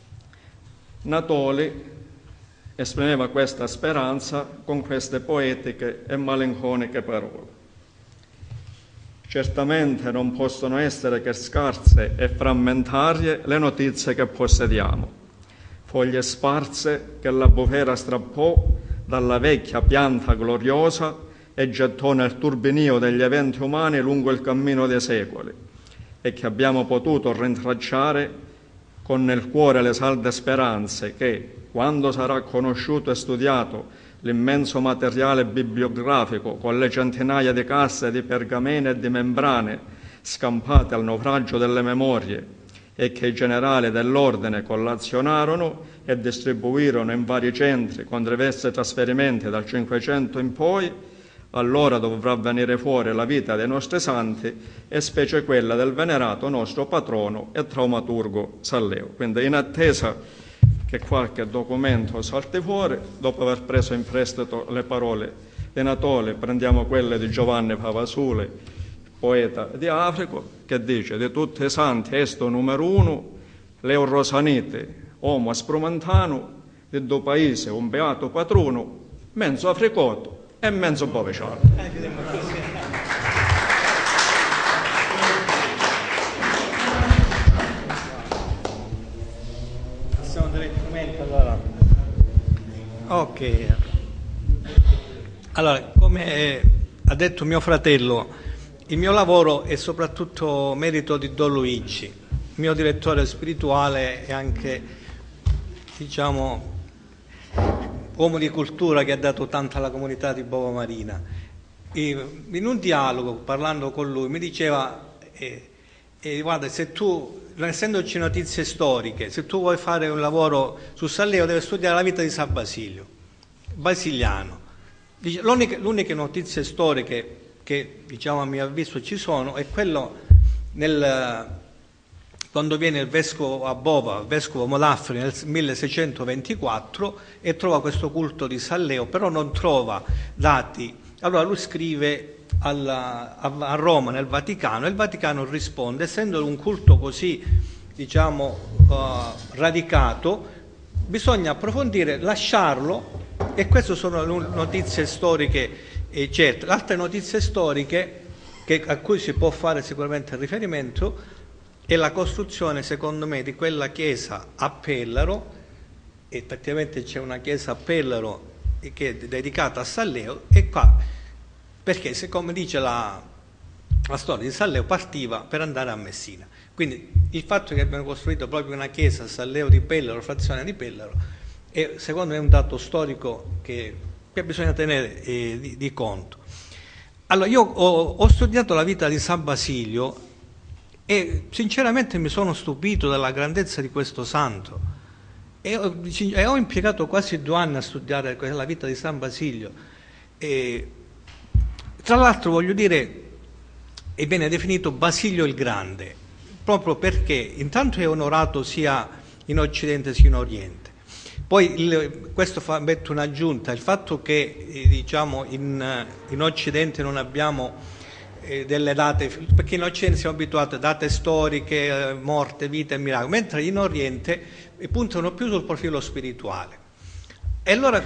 Natoli esprimeva questa speranza con queste poetiche e malinconiche parole. Certamente non possono essere che scarse e frammentarie le notizie che possediamo, foglie sparse che la bufera strappò dalla vecchia pianta gloriosa e gettò nel turbinio degli eventi umani lungo il cammino dei secoli, e che abbiamo potuto rintracciare con nel cuore le salde speranze che, quando sarà conosciuto e studiato l'immenso materiale bibliografico con le centinaia di casse di pergamene e di membrane scampate al naufragio delle memorie, e che i generali dell'ordine collazionarono e distribuirono in vari centri con diversi trasferimenti dal 500 in poi, allora dovrà venire fuori la vita dei nostri santi e specie quella del venerato nostro patrono e traumaturgo Salleo. Quindi in attesa che qualche documento salti fuori, dopo aver preso in prestito le parole di Natole, prendiamo quelle di Giovanni Pavasule, poeta di Africo, che dice: di tutti i santi esto numero uno, Leo Rosanite, uomo aspromontano, di due paesi un beato patrono, mezzo africoto e mezzo boveciano. Passiamo direttamente allora. Ok. Allora, come ha detto mio fratello, il mio lavoro è soprattutto merito di Don Luigi, mio direttore spirituale e anche, diciamo, uomo di cultura che ha dato tanto alla comunità di Bova Marina. In un dialogo, parlando con lui, mi diceva, guarda, se tu, non essendoci notizie storiche, se tu vuoi fare un lavoro su Salleo, devi studiare la vita di San Basilio, basiliano. Dice, l'unica notizie storiche che, diciamo, a mio avviso ci sono è quello quando viene il vescovo a Bova, il vescovo Modafri nel 1624 e trova questo culto di Salleo, però non trova dati. Allora lui scrive a Roma, nel Vaticano, e il Vaticano risponde: essendo un culto così, diciamo, radicato, bisogna approfondire, lasciarlo, e queste sono le notizie storiche certe. Le altre notizie storiche a cui si può fare sicuramente riferimento è la costruzione, secondo me, di quella chiesa a Pellaro. Effettivamente c'è una chiesa a Pellaro che è dedicata a Salleo, e qua, perché come dice la storia di Salleo, partiva per andare a Messina. Quindi il fatto che abbiano costruito proprio una chiesa a Salleo di Pellaro, frazione di Pellaro, è secondo me un dato storico che bisogna tenere di conto. Allora, io ho studiato la vita di San Basilio e sinceramente mi sono stupito della grandezza di questo santo e ho impiegato quasi 2 anni a studiare la vita di San Basilio. Tra l'altro, voglio dire, viene definito Basilio il Grande, proprio perché intanto è onorato sia in Occidente sia in Oriente. Poi questo mette un'aggiunta, il fatto che diciamo in Occidente non abbiamo delle date, perché in Occidente siamo abituati a date storiche, morte, vita e miracoli, mentre in Oriente puntano più sul profilo spirituale. E allora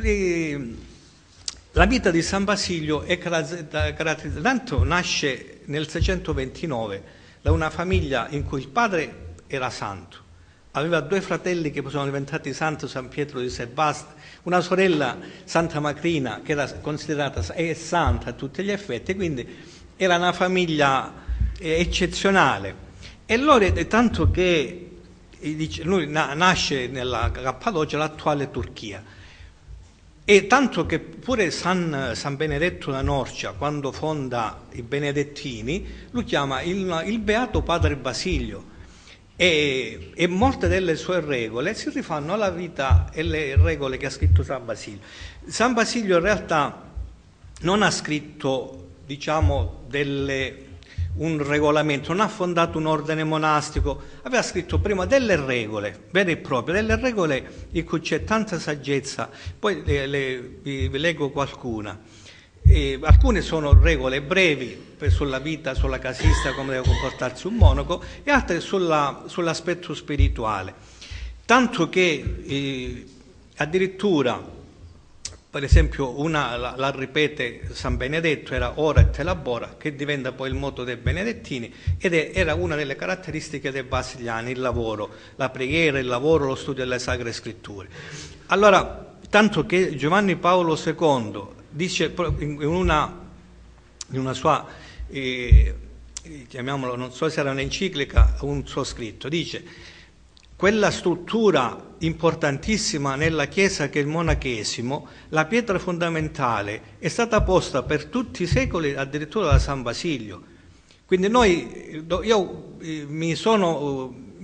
la vita di San Basilio è caratterizzata, tanto nasce nel 629 da una famiglia in cui il padre era santo, aveva 2 fratelli che sono diventati santi, San Pietro di Sebasta, una sorella, Santa Macrina, che era considerata santa a tutti gli effetti, quindi era una famiglia eccezionale. E allora, tanto che lui nasce nella Cappadocia, l'attuale Turchia, e tanto che pure San Benedetto da Norcia, quando fonda i Benedettini, lo chiama il Beato Padre Basilio. E molte delle sue regole si rifanno alla vita e le regole che ha scritto San Basilio. San Basilio in realtà non ha scritto, diciamo, un regolamento, non ha fondato un ordine monastico, aveva scritto prima delle regole vere e proprie, delle regole in cui c'è tanta saggezza. Poi vi leggo qualcuna. Alcune sono regole brevi sulla vita, sulla casista, come deve comportarsi un monaco, e altre sull'aspetto spirituale. Tanto che addirittura, per esempio, la ripete San Benedetto, era ora et labora, che diventa poi il motto dei Benedettini, ed era una delle caratteristiche dei basiliani, il lavoro, la preghiera, il lavoro, lo studio delle Sacre Scritture. Allora, tanto che Giovanni Paolo II dice in una sua, chiamiamolo, non so se era un'enciclica o un suo scritto, dice: quella struttura importantissima nella Chiesa che è il monachesimo, la pietra fondamentale, è stata posta per tutti i secoli addirittura da San Basilio. Quindi io mi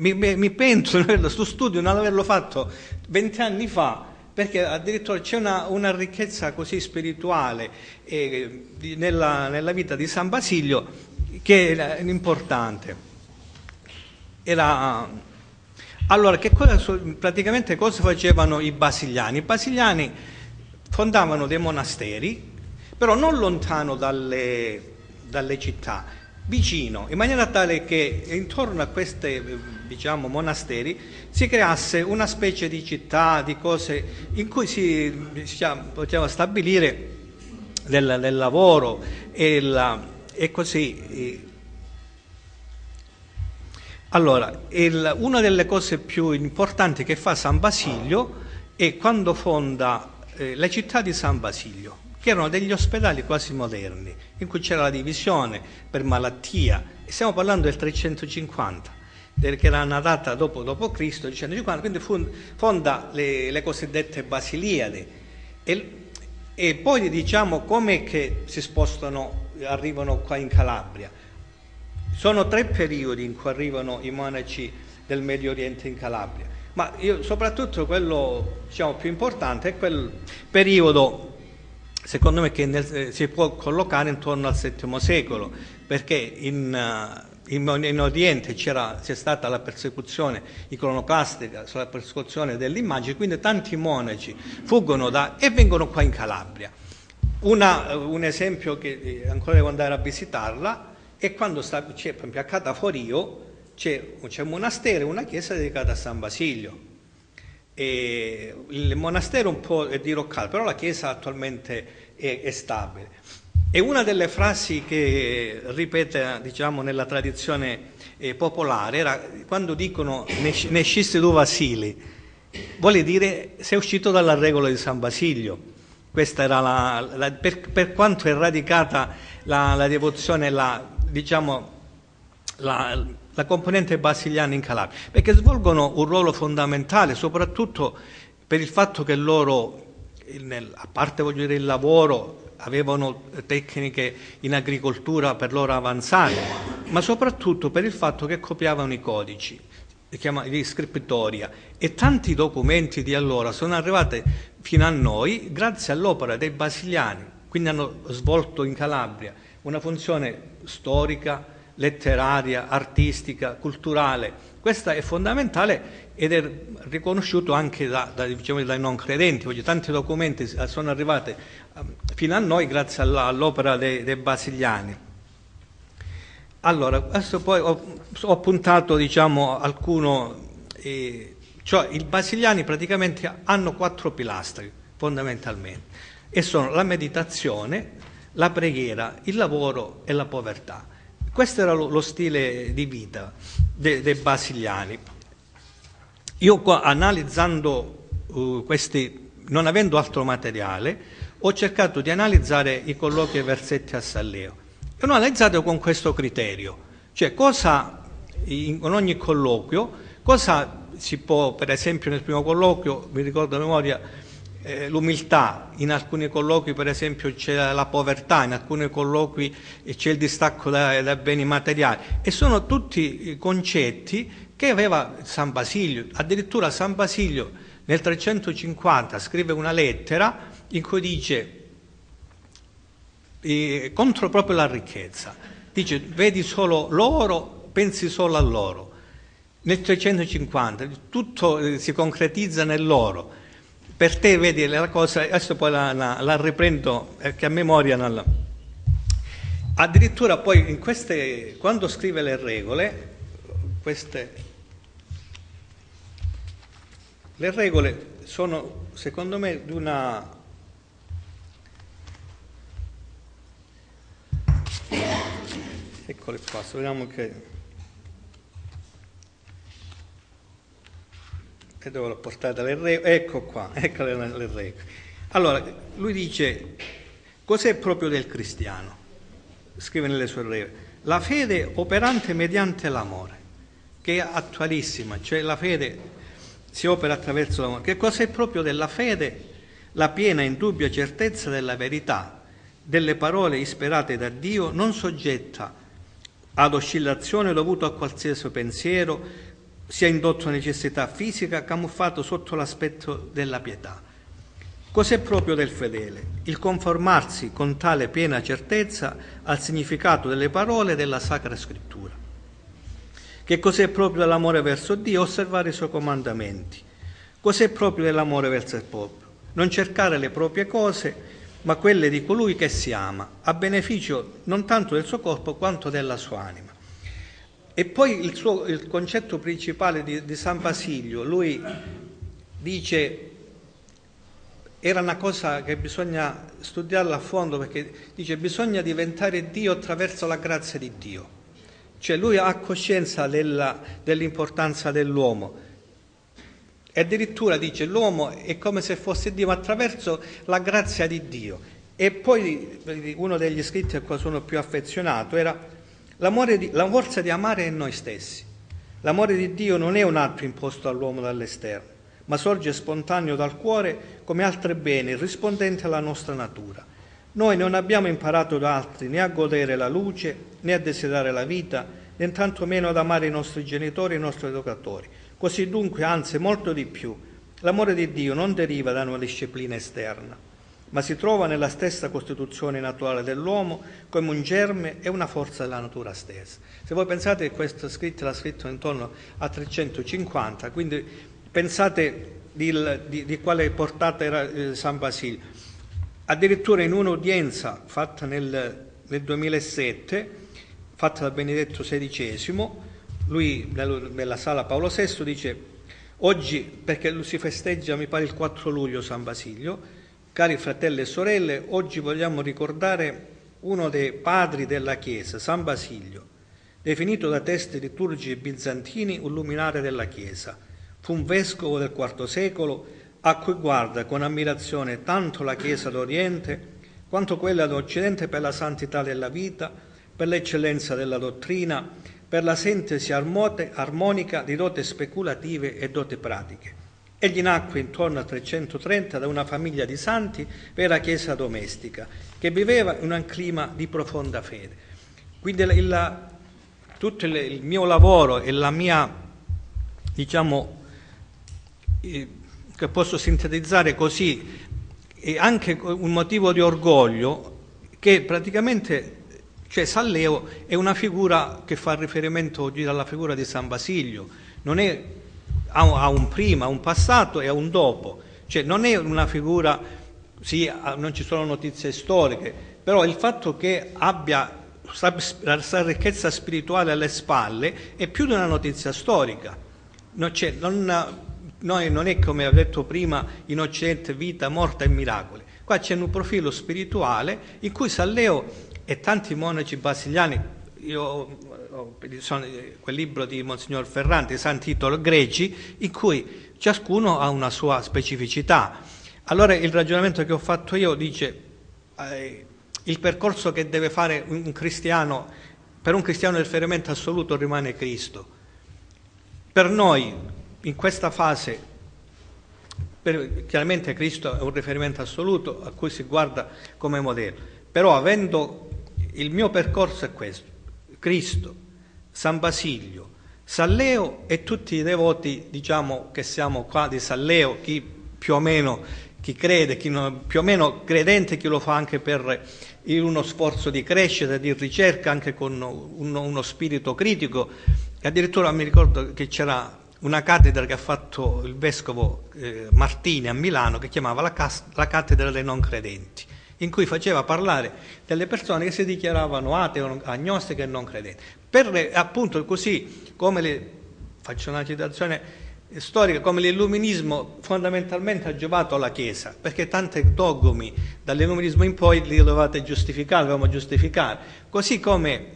mi pento su studio non averlo fatto 20 anni fa, perché addirittura c'è una ricchezza così spirituale nella vita di San Basilio che era importante. Allora, praticamente cosa facevano i basiliani? I basiliani fondavano dei monasteri, però non lontano dalle città, vicino, in maniera tale che intorno a questi, diciamo, monasteri si creasse una specie di città, di cose in cui poteva stabilire del lavoro e così. Allora, una delle cose più importanti che fa San Basilio è quando fonda la città di San Basilio, che erano degli ospedali quasi moderni, in cui c'era la divisione per malattia. Stiamo parlando del 350, che era una data dopo Cristo, 350, quindi fonda le cosiddette Basiliadi. E poi diciamo com'è che si spostano, arrivano qua in Calabria. Sono 3 periodi in cui arrivano i monaci del Medio Oriente in Calabria, ma soprattutto quello, diciamo, più importante è quel periodo, secondo me, che si può collocare intorno al VII secolo, perché in Oriente c'è stata la persecuzione iconoclastica, la persecuzione dell'immagine, quindi tanti monaci fuggono e vengono qua in Calabria. Un esempio che ancora devo andare a visitarla è quando c'è proprio a Cataforio c'è un monastero, una chiesa dedicata a San Basilio. E il monastero un po' è diroccato, però la chiesa attualmente è stabile. E una delle frasi che ripete, diciamo, nella tradizione popolare era quando dicono ne scisti tu Vasili, vuole dire sei uscito dalla regola di San Basilio. Questa era per quanto è radicata la devozione, diciamo, la componente basiliana in Calabria, perché svolgono un ruolo fondamentale, soprattutto per il fatto che loro, a parte, voglio dire, il lavoro, avevano tecniche in agricoltura per loro avanzate, ma soprattutto per il fatto che copiavano i codici, gli scriptoria, e tanti documenti di allora sono arrivati fino a noi grazie all'opera dei basiliani, quindi hanno svolto in Calabria una funzione storica, letteraria, artistica, culturale. Questa è fondamentale ed è riconosciuto anche diciamo, dai non credenti. Oggi tanti documenti sono arrivati fino a noi grazie all'opera dei basiliani. Allora, adesso poi ho puntato, diciamo, cioè i basiliani praticamente hanno 4 pilastri fondamentalmente, e sono la meditazione, la preghiera, il lavoro e la povertà. Questo era lo stile di vita dei basiliani. Io qua, analizzando questi, non avendo altro materiale, ho cercato di analizzare i colloqui e versetti a San Leo. E l'ho analizzato con questo criterio, cioè in ogni colloquio, cosa si può, per esempio nel primo colloquio, mi ricordo a memoria, l'umiltà, in alcuni colloqui per esempio c'è la povertà, in alcuni colloqui c'è il distacco dai beni materiali, e sono tutti concetti che aveva San Basilio. Addirittura San Basilio nel 350 scrive una lettera in cui dice contro proprio la ricchezza, dice vedi solo l'oro, pensi solo all'oro. Nel 350 tutto si concretizza nell'oro. Per te, vedi, la cosa, adesso poi la riprendo perché a memoria addirittura poi quando scrive le regole, le regole sono, secondo me, di una... Eccole qua, vediamo che... E dove l'ho portata le regole? Ecco qua, ecco le regole. Allora, lui dice, cos'è proprio del cristiano? Scrive nelle sue regole, la fede operante mediante l'amore, che è attualissima, cioè la fede si opera attraverso l'amore. Che cos'è proprio della fede? La piena e indubbia certezza della verità, delle parole ispirate da Dio, non soggetta ad oscillazione dovuta a qualsiasi pensiero, sia indotto a necessità fisica, camuffato sotto l'aspetto della pietà. Cos'è proprio del fedele? Il conformarsi con tale piena certezza al significato delle parole della Sacra Scrittura. Che cos'è proprio dell'amore verso Dio? Osservare i Suoi comandamenti. Cos'è proprio dell'amore verso il popolo? Non cercare le proprie cose, ma quelle di colui che si ama, a beneficio non tanto del suo corpo quanto della sua anima. E poi il concetto principale di San Basilio, lui dice, era una cosa che bisogna studiarla a fondo, perché dice bisogna diventare Dio attraverso la grazia di Dio. Cioè lui ha coscienza dell'importanza dell'uomo. E addirittura dice l'uomo è come se fosse Dio, ma attraverso la grazia di Dio. E poi uno degli scritti a cui sono più affezionato era la forza di amare è noi stessi. L'amore di Dio non è un atto imposto all'uomo dall'esterno, ma sorge spontaneo dal cuore come altri beni, rispondente alla nostra natura. Noi non abbiamo imparato da altri né a godere la luce, né a desiderare la vita, né tantomeno ad amare i nostri genitori e i nostri educatori. Così dunque, anzi, molto di più, l'amore di Dio non deriva da una disciplina esterna, ma si trova nella stessa costituzione naturale dell'uomo come un germe e una forza della natura stessa. Se voi pensate che questo scritto l'ha scritto intorno a 350, quindi pensate di quale portata era San Basilio. Addirittura in un'udienza fatta nel 2007, fatta da Benedetto XVI, lui nella sala Paolo VI dice: oggi, perché si festeggia mi pare il 4 luglio San Basilio, cari fratelli e sorelle, oggi vogliamo ricordare uno dei padri della Chiesa, San Basilio, definito da testi liturgici bizantini un luminare della Chiesa. Fu un vescovo del IV secolo a cui guarda con ammirazione tanto la Chiesa d'Oriente quanto quella d'Occidente per la santità della vita, per l'eccellenza della dottrina, per la sintesi armonica di doti speculative e doti pratiche. Egli nacque intorno al 330 da una famiglia di santi, vera chiesa domestica, che viveva in un clima di profonda fede. Quindi tutto il mio lavoro e la mia, diciamo, che posso sintetizzare così, è anche un motivo di orgoglio, che praticamente, cioè San Leo è una figura che fa riferimento oggi alla figura di San Basilio, non è ha un prima, un passato e un dopo, cioè non è una figura, sì, non ci sono notizie storiche, però il fatto che abbia la ricchezza spirituale alle spalle è più di una notizia storica. Non è come ho detto prima in Occidente vita, morte e miracoli. Qua c'è un profilo spirituale in cui San Leo e tanti monaci basiliani, quel libro di Monsignor Ferranti, San Titolo Greci, in cui ciascuno ha una sua specificità. Allora il ragionamento che ho fatto io dice il percorso che deve fare un cristiano, per un cristiano il riferimento assoluto rimane Cristo. Per noi in questa fase chiaramente Cristo è un riferimento assoluto a cui si guarda come modello, però avendo il mio percorso è questo: Cristo, San Basilio, San Leo e tutti i devoti, diciamo, che siamo qua di San Leo, chi più o meno, chi crede, chi non, più o meno credente, chi lo fa anche per uno sforzo di crescita, di ricerca, anche con uno spirito critico. E addirittura mi ricordo che c'era una cattedra che ha fatto il vescovo Martini a Milano, che chiamava la cattedra dei non credenti, in cui faceva parlare delle persone che si dichiaravano atee, agnostiche e non credenti. Appunto così come faccio una citazione storica, come l'illuminismo fondamentalmente ha giovato alla Chiesa, perché tanti dogmi dall'illuminismo in poi li dovevate giustificare, dovevamo giustificare, così come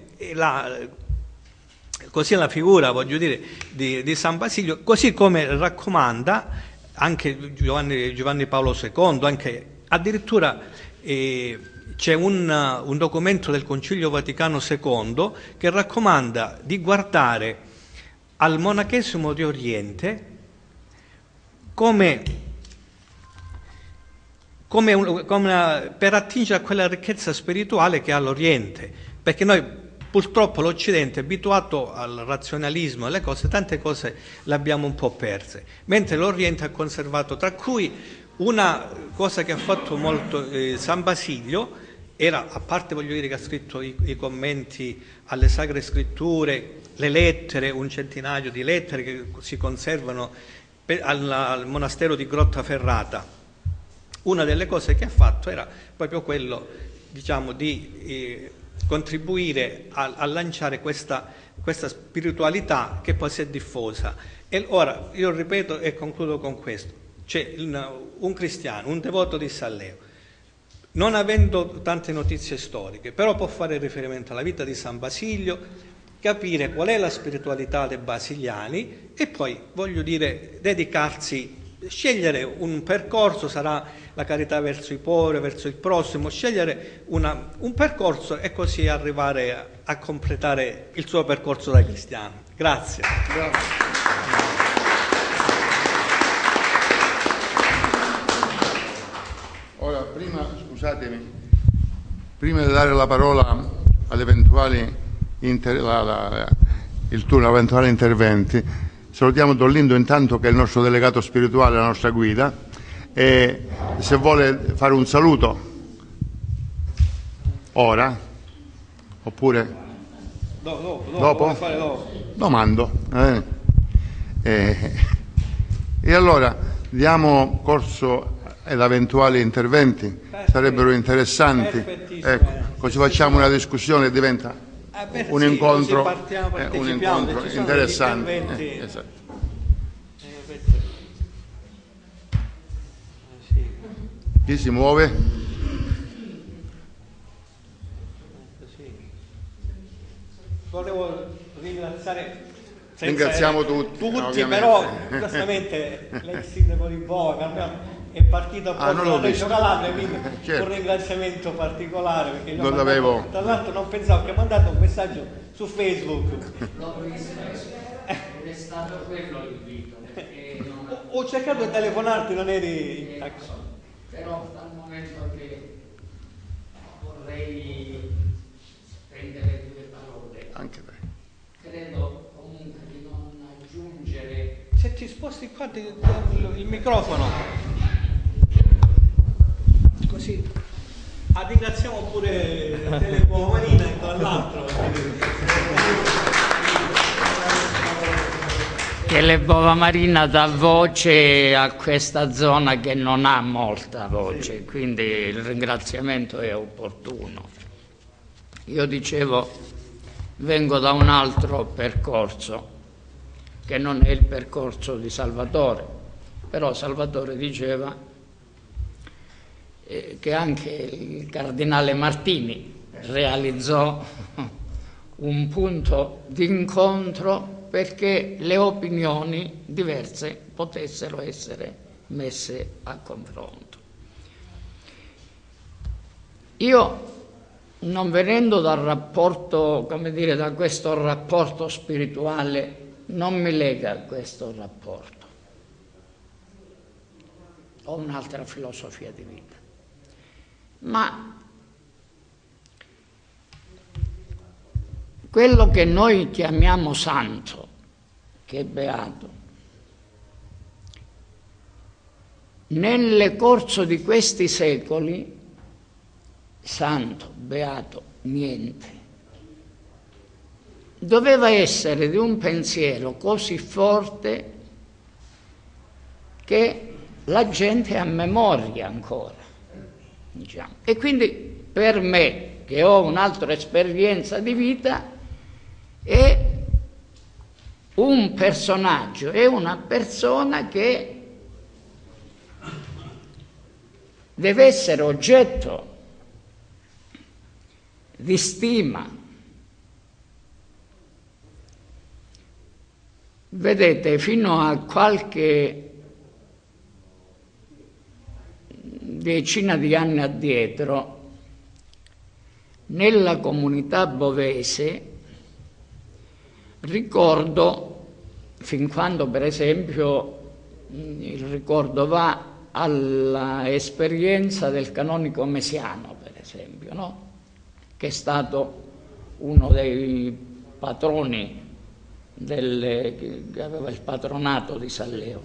la figura, voglio dire, di San Basilio, così come raccomanda anche Giovanni Paolo II, anche addirittura c'è un documento del Concilio Vaticano II che raccomanda di guardare al monachesimo di Oriente come per attingere a quella ricchezza spirituale che ha l'Oriente, perché noi Purtroppo l'Occidente è abituato al razionalismo e alle cose, tante cose le abbiamo un po' perse, mentre l'Oriente ha conservato, tra cui una cosa che ha fatto molto San Basilio era, a parte voglio dire che ha scritto i commenti alle Sacre Scritture, le lettere, un centinaio di lettere che si conservano al monastero di Grottaferrata. Una delle cose che ha fatto era proprio quello, diciamo, di contribuire a lanciare questa spiritualità che poi si è diffusa. E ora, io ripeto e concludo con questo, c'è un cristiano, un devoto di San Leo, non avendo tante notizie storiche, però può fare riferimento alla vita di San Basilio, capire qual è la spiritualità dei basiliani e poi, voglio dire, dedicarsi, scegliere un percorso, sarà la carità verso i poveri, verso il prossimo, scegliere un percorso e così arrivare a completare il suo percorso da cristiano. Grazie. Ora, scusatemi, prima di dare la parola ad eventuali interventi, salutiamo Don Lindo intanto, che è il nostro delegato spirituale, la nostra guida, e se vuole fare un saluto ora oppure dopo? Fare dopo. Domando. E allora diamo corso ad eventuali interventi. Perfetto. Sarebbero interessanti. Ecco, così facciamo una discussione e diventa un incontro, un incontro interessante. Esatto. Chi si muove? Volevo ringraziare. Ringraziamo tutti, però giustamente l'ex sindaco di Boca è partito a Reggio Calabria, quindi certo. Un ringraziamento particolare, perché non l'avevo. Tra l'altro non pensavo che ha mandato un messaggio su Facebook. Non è stato quello l'invito, perché ho cercato di telefonarti, non eri. Però dal momento che vorrei spendere 2 parole, Anche te. credo comunque di non aggiungere. Se ti sposti qua il microfono, così ringraziamo pure Teleboa Marina, tra l'altro. Teleboa Marina dà voce a questa zona che non ha molta voce, quindi il ringraziamento è opportuno. Io dicevo, vengo da un altro percorso, che non è il percorso di Salvatore, però Salvatore diceva che anche il cardinale Martini realizzò un punto d'incontro perché le opinioni diverse potessero essere messe a confronto. Io, non venendo dal rapporto, come dire, da questo rapporto spirituale, non mi lega a questo rapporto. Ho un'altra filosofia di vita. Ma quello che noi chiamiamo santo, che è beato, nel corso di questi secoli, santo, beato, niente. Doveva essere di un pensiero così forte che la gente ha memoria ancora, diciamo. E quindi per me, che ho un'altra esperienza di vita, è un personaggio, è una persona che deve essere oggetto di stima. Vedete, fino a qualche decina di anni addietro, nella comunità bovese, ricordo, fin quando per esempio il ricordo va all'esperienza del canonico Mesiano, per esempio, no? Che è stato uno dei patroni che aveva il patronato di San Leo.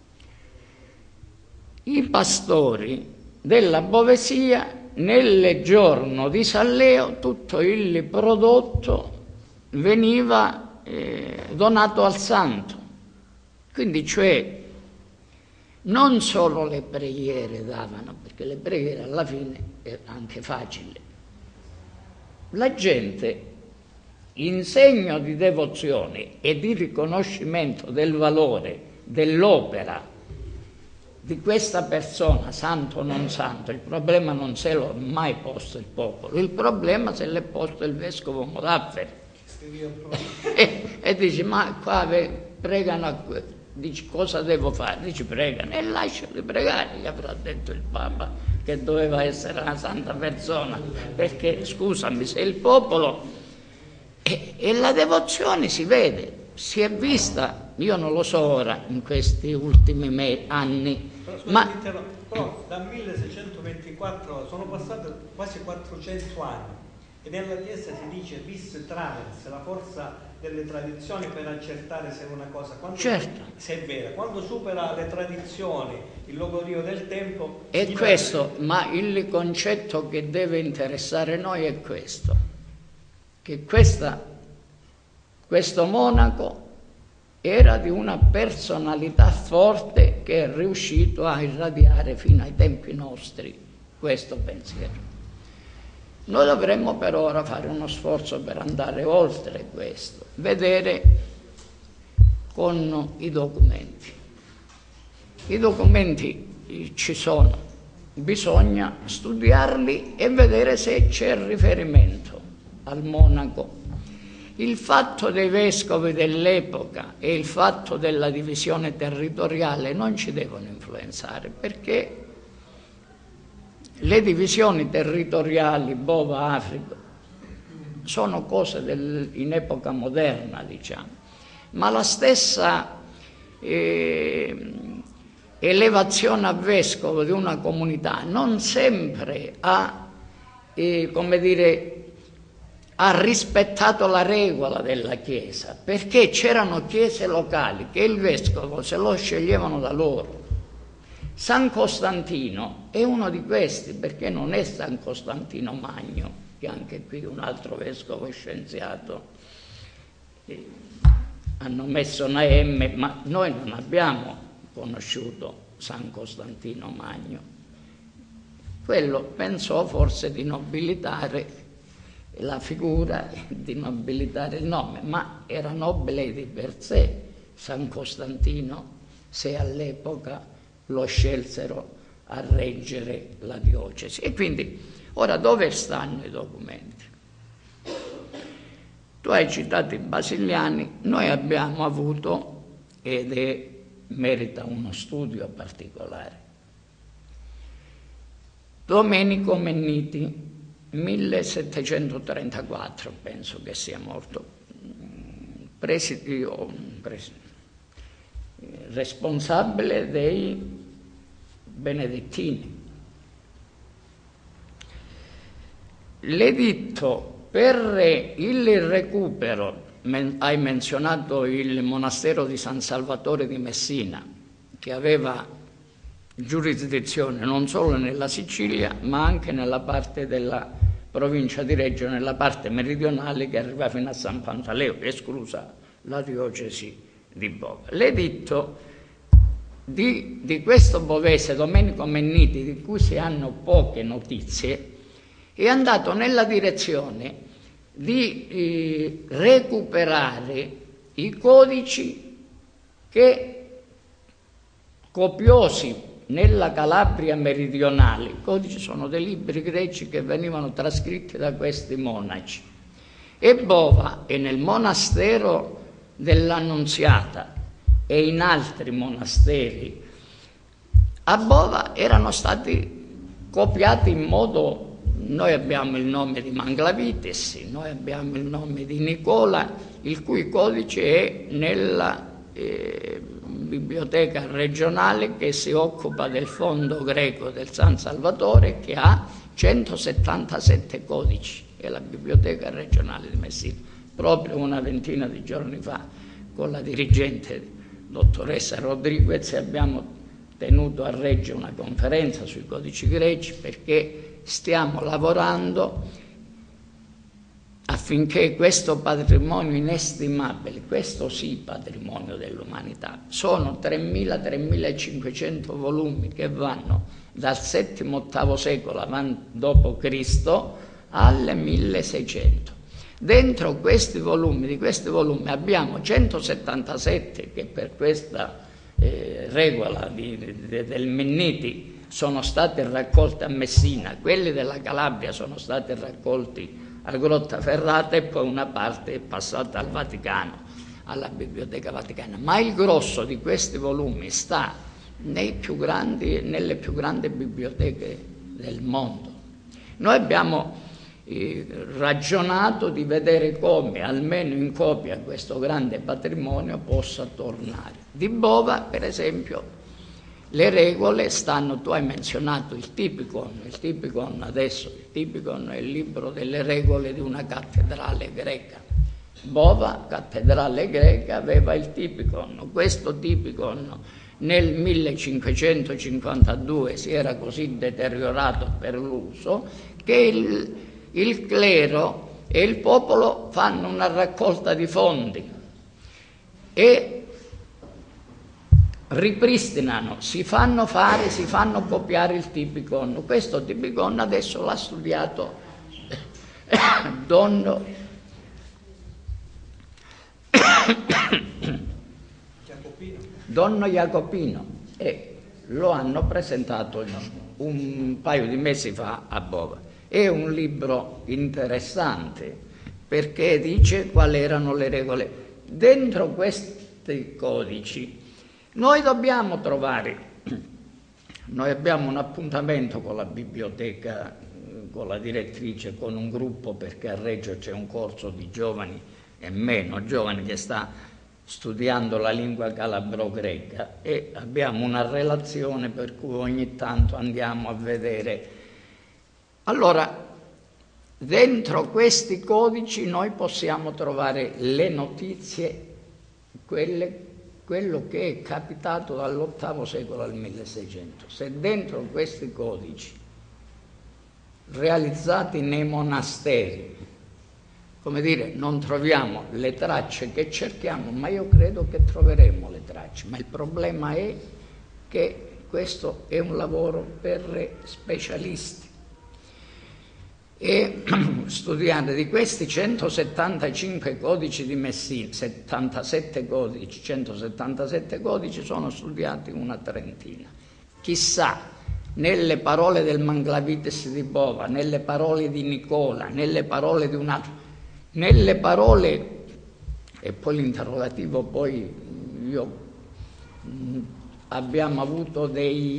I pastori della Bovesia nel giorno di San Leo tutto il prodotto veniva donato al santo, quindi cioè non solo le preghiere davano, perché le preghiere alla fine erano anche facili. La gente, in segno di devozione e di riconoscimento del valore dell'opera di questa persona, santo o non santo, il problema non se l'ha mai posto il popolo, il problema se l'è posto il vescovo Modafferi. E dici, ma qua pregano, dici cosa devo fare? Dici pregano e lasciali pregare, gli avrà detto il Papa che doveva essere una santa persona, perché scusami, se il popolo e la devozione si vede, si è vista, io non lo so ora in questi ultimi anni, però dal 1624 sono passati quasi 400 anni e nella Chiesa si dice vis travers, la forza delle tradizioni per accertare se è una cosa, certo, se è vera, quando supera le tradizioni, il logorio del tempo. È questo, ma il concetto che deve interessare noi è questo, che questo monaco era di una personalità forte che è riuscito a irradiare fino ai tempi nostri questo pensiero. Noi dovremmo per ora fare uno sforzo per andare oltre questo, vedere con i documenti. I documenti ci sono, bisogna studiarli e vedere se c'è riferimento al monaco. Il fatto dei vescovi dell'epoca e il fatto della divisione territoriale non ci devono influenzare, perché le divisioni territoriali, Bova, Africa, sono cose in epoca moderna, diciamo, ma la stessa elevazione a vescovo di una comunità non sempre ha rispettato la regola della Chiesa, perché c'erano chiese locali che il vescovo se lo sceglievano da loro. San Costantino è uno di questi, perché non è San Costantino Magno, che anche qui un altro vescovo scienziato hanno messo una M, ma noi non abbiamo conosciuto San Costantino Magno. Quello pensò forse di nobilitare la figura, di nobilitare il nome, ma era nobile di per sé San Costantino, se all'epoca lo scelsero a reggere la diocesi. E quindi, ora dove stanno i documenti? Tu hai citato i basiliani, noi abbiamo avuto, merita uno studio particolare, Domenico Menniti, 1734, penso che sia morto, responsabile dei benedettini. L'editto per il recupero, hai menzionato il monastero di San Salvatore di Messina, che aveva giurisdizione non solo nella Sicilia, ma anche nella parte della provincia di Reggio, nella parte meridionale che arriva fino a San Pantaleo, esclusa la diocesi di Bova. L'editto di questo bovese, Domenico Menniti, di cui si hanno poche notizie, è andato nella direzione di recuperare i codici che, copiosi nella Calabria meridionale, i codici sono dei libri greci che venivano trascritti da questi monaci, e Bova e nel monastero dell'Annunziata e in altri monasteri a Bova erano stati copiati in modo. Noi abbiamo il nome di Manglavitis, noi abbiamo il nome di Nicola, il cui codice è nella biblioteca regionale che si occupa del fondo greco del San Salvatore, che ha 177 codici. e la Biblioteca regionale di Messina. Proprio una ventina di giorni fa, con la dirigente dottoressa Rodriguez, abbiamo tenuto a Reggio una conferenza sui codici greci, perché stiamo lavorando affinché questo patrimonio inestimabile, questo sì patrimonio dell'umanità, sono 3.000-3.500 volumi che vanno dal VII-VIII secolo d.C. al 1600. Dentro questi volumi, di questi volumi abbiamo 177 che per questa regola del Minniti sono stati raccolti a Messina, quelli della Calabria sono stati raccolti a Grottaferrata e poi una parte è passata al Vaticano, alla Biblioteca Vaticana. Ma il grosso di questi volumi sta nelle più grandi biblioteche del mondo. Noi abbiamo ragionato di vedere come, almeno in copia, questo grande patrimonio possa tornare. Di Bova, per esempio, le regole stanno, tu hai menzionato il Typikon adesso, il Typikon è il libro delle regole di una cattedrale greca. Bova, cattedrale greca, aveva il Typikon. Questo Typikon nel 1552 si era così deteriorato per l'uso che il clero e il popolo fanno una raccolta di fondi e ripristinano, si fanno copiare il Typikon. Questo Typikon adesso l'ha studiato Donno Jacopino e lo hanno presentato un paio di mesi fa a Bova. È un libro interessante perché dice quali erano le regole. Dentro questi codici noi dobbiamo trovare, noi abbiamo un appuntamento con la biblioteca, con la direttrice, con un gruppo, perché a Reggio c'è un corso di giovani e meno giovani che sta studiando la lingua calabro-greca e abbiamo una relazione per cui ogni tanto andiamo a vedere. Allora, dentro questi codici noi possiamo trovare le notizie, quello che è capitato dall'VIII secolo al 1600. Se dentro questi codici, realizzati nei monasteri, come dire, non troviamo le tracce che cerchiamo, ma io credo che troveremo le tracce. Ma il problema è che questo è un lavoro per specialisti. E studiando di questi 175 codici di Messina, 177 codici sono studiati una trentina. Chissà, nelle parole del Manglavites di Bova, nelle parole di Nicola, nelle parole di un altro, nelle parole, e poi l'interrogativo, poi abbiamo avuto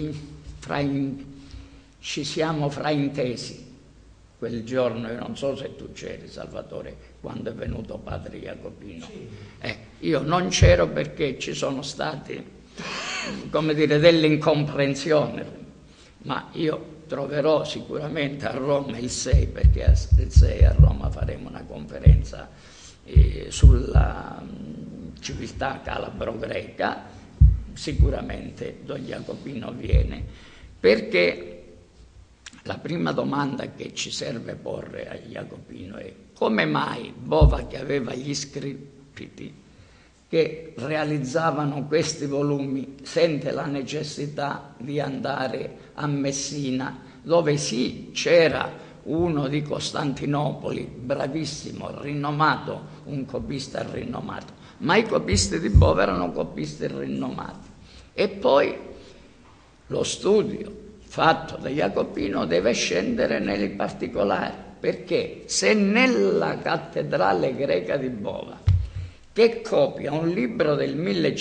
ci siamo fraintesi. Quel giorno, io non so se tu c'eri, Salvatore, quando è venuto padre Jacopino. Io non c'ero perché ci sono stati, come dire, delle incomprensioni, ma io troverò sicuramente a Roma il 6, perché il 6 a Roma faremo una conferenza sulla civiltà calabro-greca. Sicuramente Don Jacopino viene, perché la prima domanda che ci serve porre a Jacopino è: come mai Bova, che aveva gli scritti che realizzavano questi volumi, sente la necessità di andare a Messina, dove sì, c'era uno di Costantinopoli, bravissimo, rinomato, un copista rinomato, ma i copisti di Bova erano copisti rinomati. E poi lo studio fatto da Jacopino deve scendere nei particolari, perché se nella cattedrale greca di Bova, che copia un libro del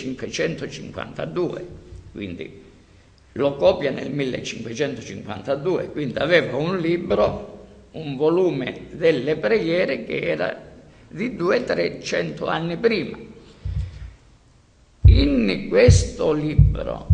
1552, quindi lo copia nel 1552, quindi aveva un libro, un volume delle preghiere che era di 200-300 anni prima. In questo libro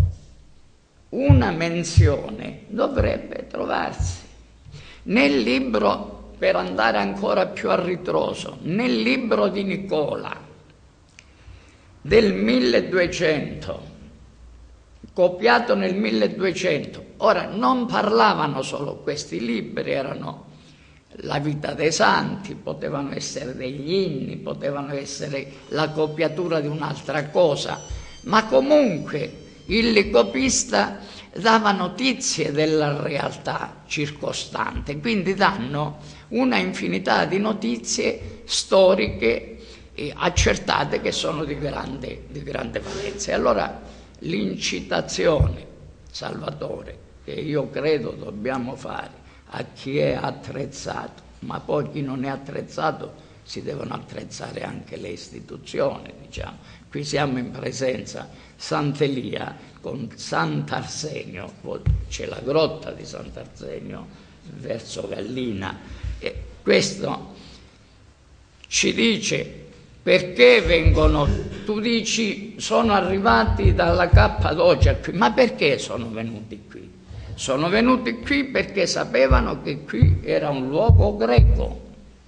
una menzione dovrebbe trovarsi. Nel libro per andare ancora più a ritroso, nel libro di Nicola del 1200, copiato nel 1200, ora non parlavano solo questi libri, erano la vita dei santi, potevano essere degli inni, potevano essere la copiatura di un'altra cosa, ma comunque il copista dava notizie della realtà circostante, quindi danno una infinità di notizie storiche accertate che sono di grande valenza. E allora l'incitazione, Salvatore, che io credo dobbiamo fare a chi è attrezzato, ma poi chi non è attrezzato si devono attrezzare anche le istituzioni, diciamo. Qui siamo in presenza Sant'Elia con Sant'Arsenio, c'è la grotta di Sant'Arsenio verso Gallina, e questo ci dice perché vengono, tu dici sono arrivati dalla Cappadocia qui, ma perché sono venuti qui? Sono venuti qui perché sapevano che qui era un luogo greco.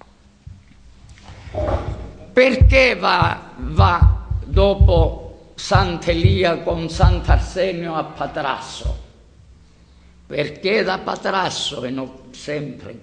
Perché va dopo Sant'Elia con Sant'Arsenio a Patrasso? Perché da Patrasso, e non sempre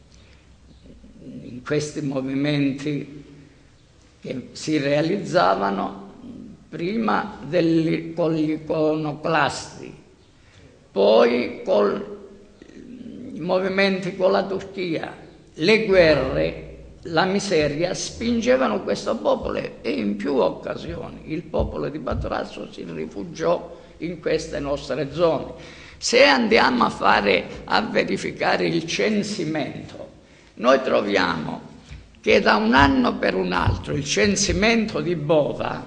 in questi movimenti che si realizzavano prima con gli iconoclasti, poi con i movimenti con la Turchia, le guerre, la miseria spingevano questo popolo, e in più occasioni il popolo di Patrasso si rifugiò in queste nostre zone. Se andiamo a verificare il censimento, noi troviamo che da un anno per un altro il censimento di Bova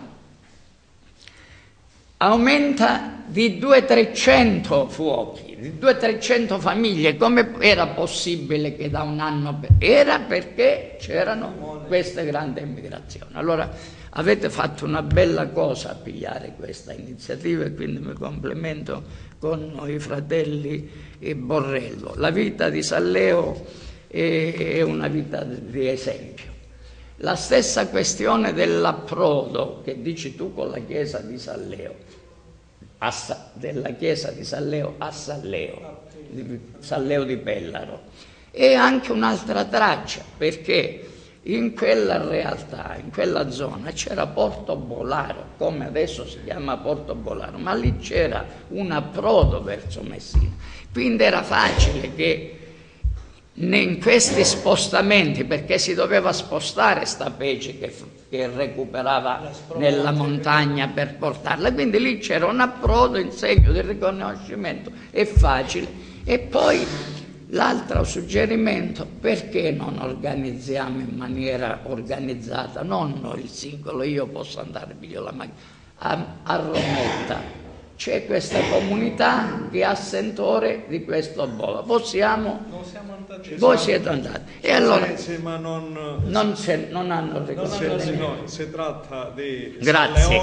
aumenta di 200-300 fuochi, di 200-300 famiglie. Come era possibile che da un anno era perché c'erano queste grandi immigrazioni. Allora avete fatto una bella cosa a pigliare questa iniziativa, e quindi mi complimento con i fratelli Borrello. La vita di San Leo è una vita di esempio. La stessa questione dell'approdo che dici tu con la chiesa di San Leo, della chiesa di San Leo a San Leo di Pellaro, è anche un'altra traccia, perché in quella realtà, in quella zona c'era Porto Bolaro, come adesso si chiama Porto Bolaro, ma lì c'era un approdo verso Messina, quindi era facile che in questi spostamenti, perché si doveva spostare sta pece che recuperava nella montagna per portarla, quindi lì c'era un approdo in segno di riconoscimento, è facile. E poi l'altro suggerimento: perché non organizziamo in maniera organizzata, non noi il singolo, io posso andare, piglio la macchina, a Rometta c'è questa comunità che ha sentore di questo Bova, possiamo, voi siete andati, e allora sì, ma non hanno riconosciuto. No, si tratta di Grazie.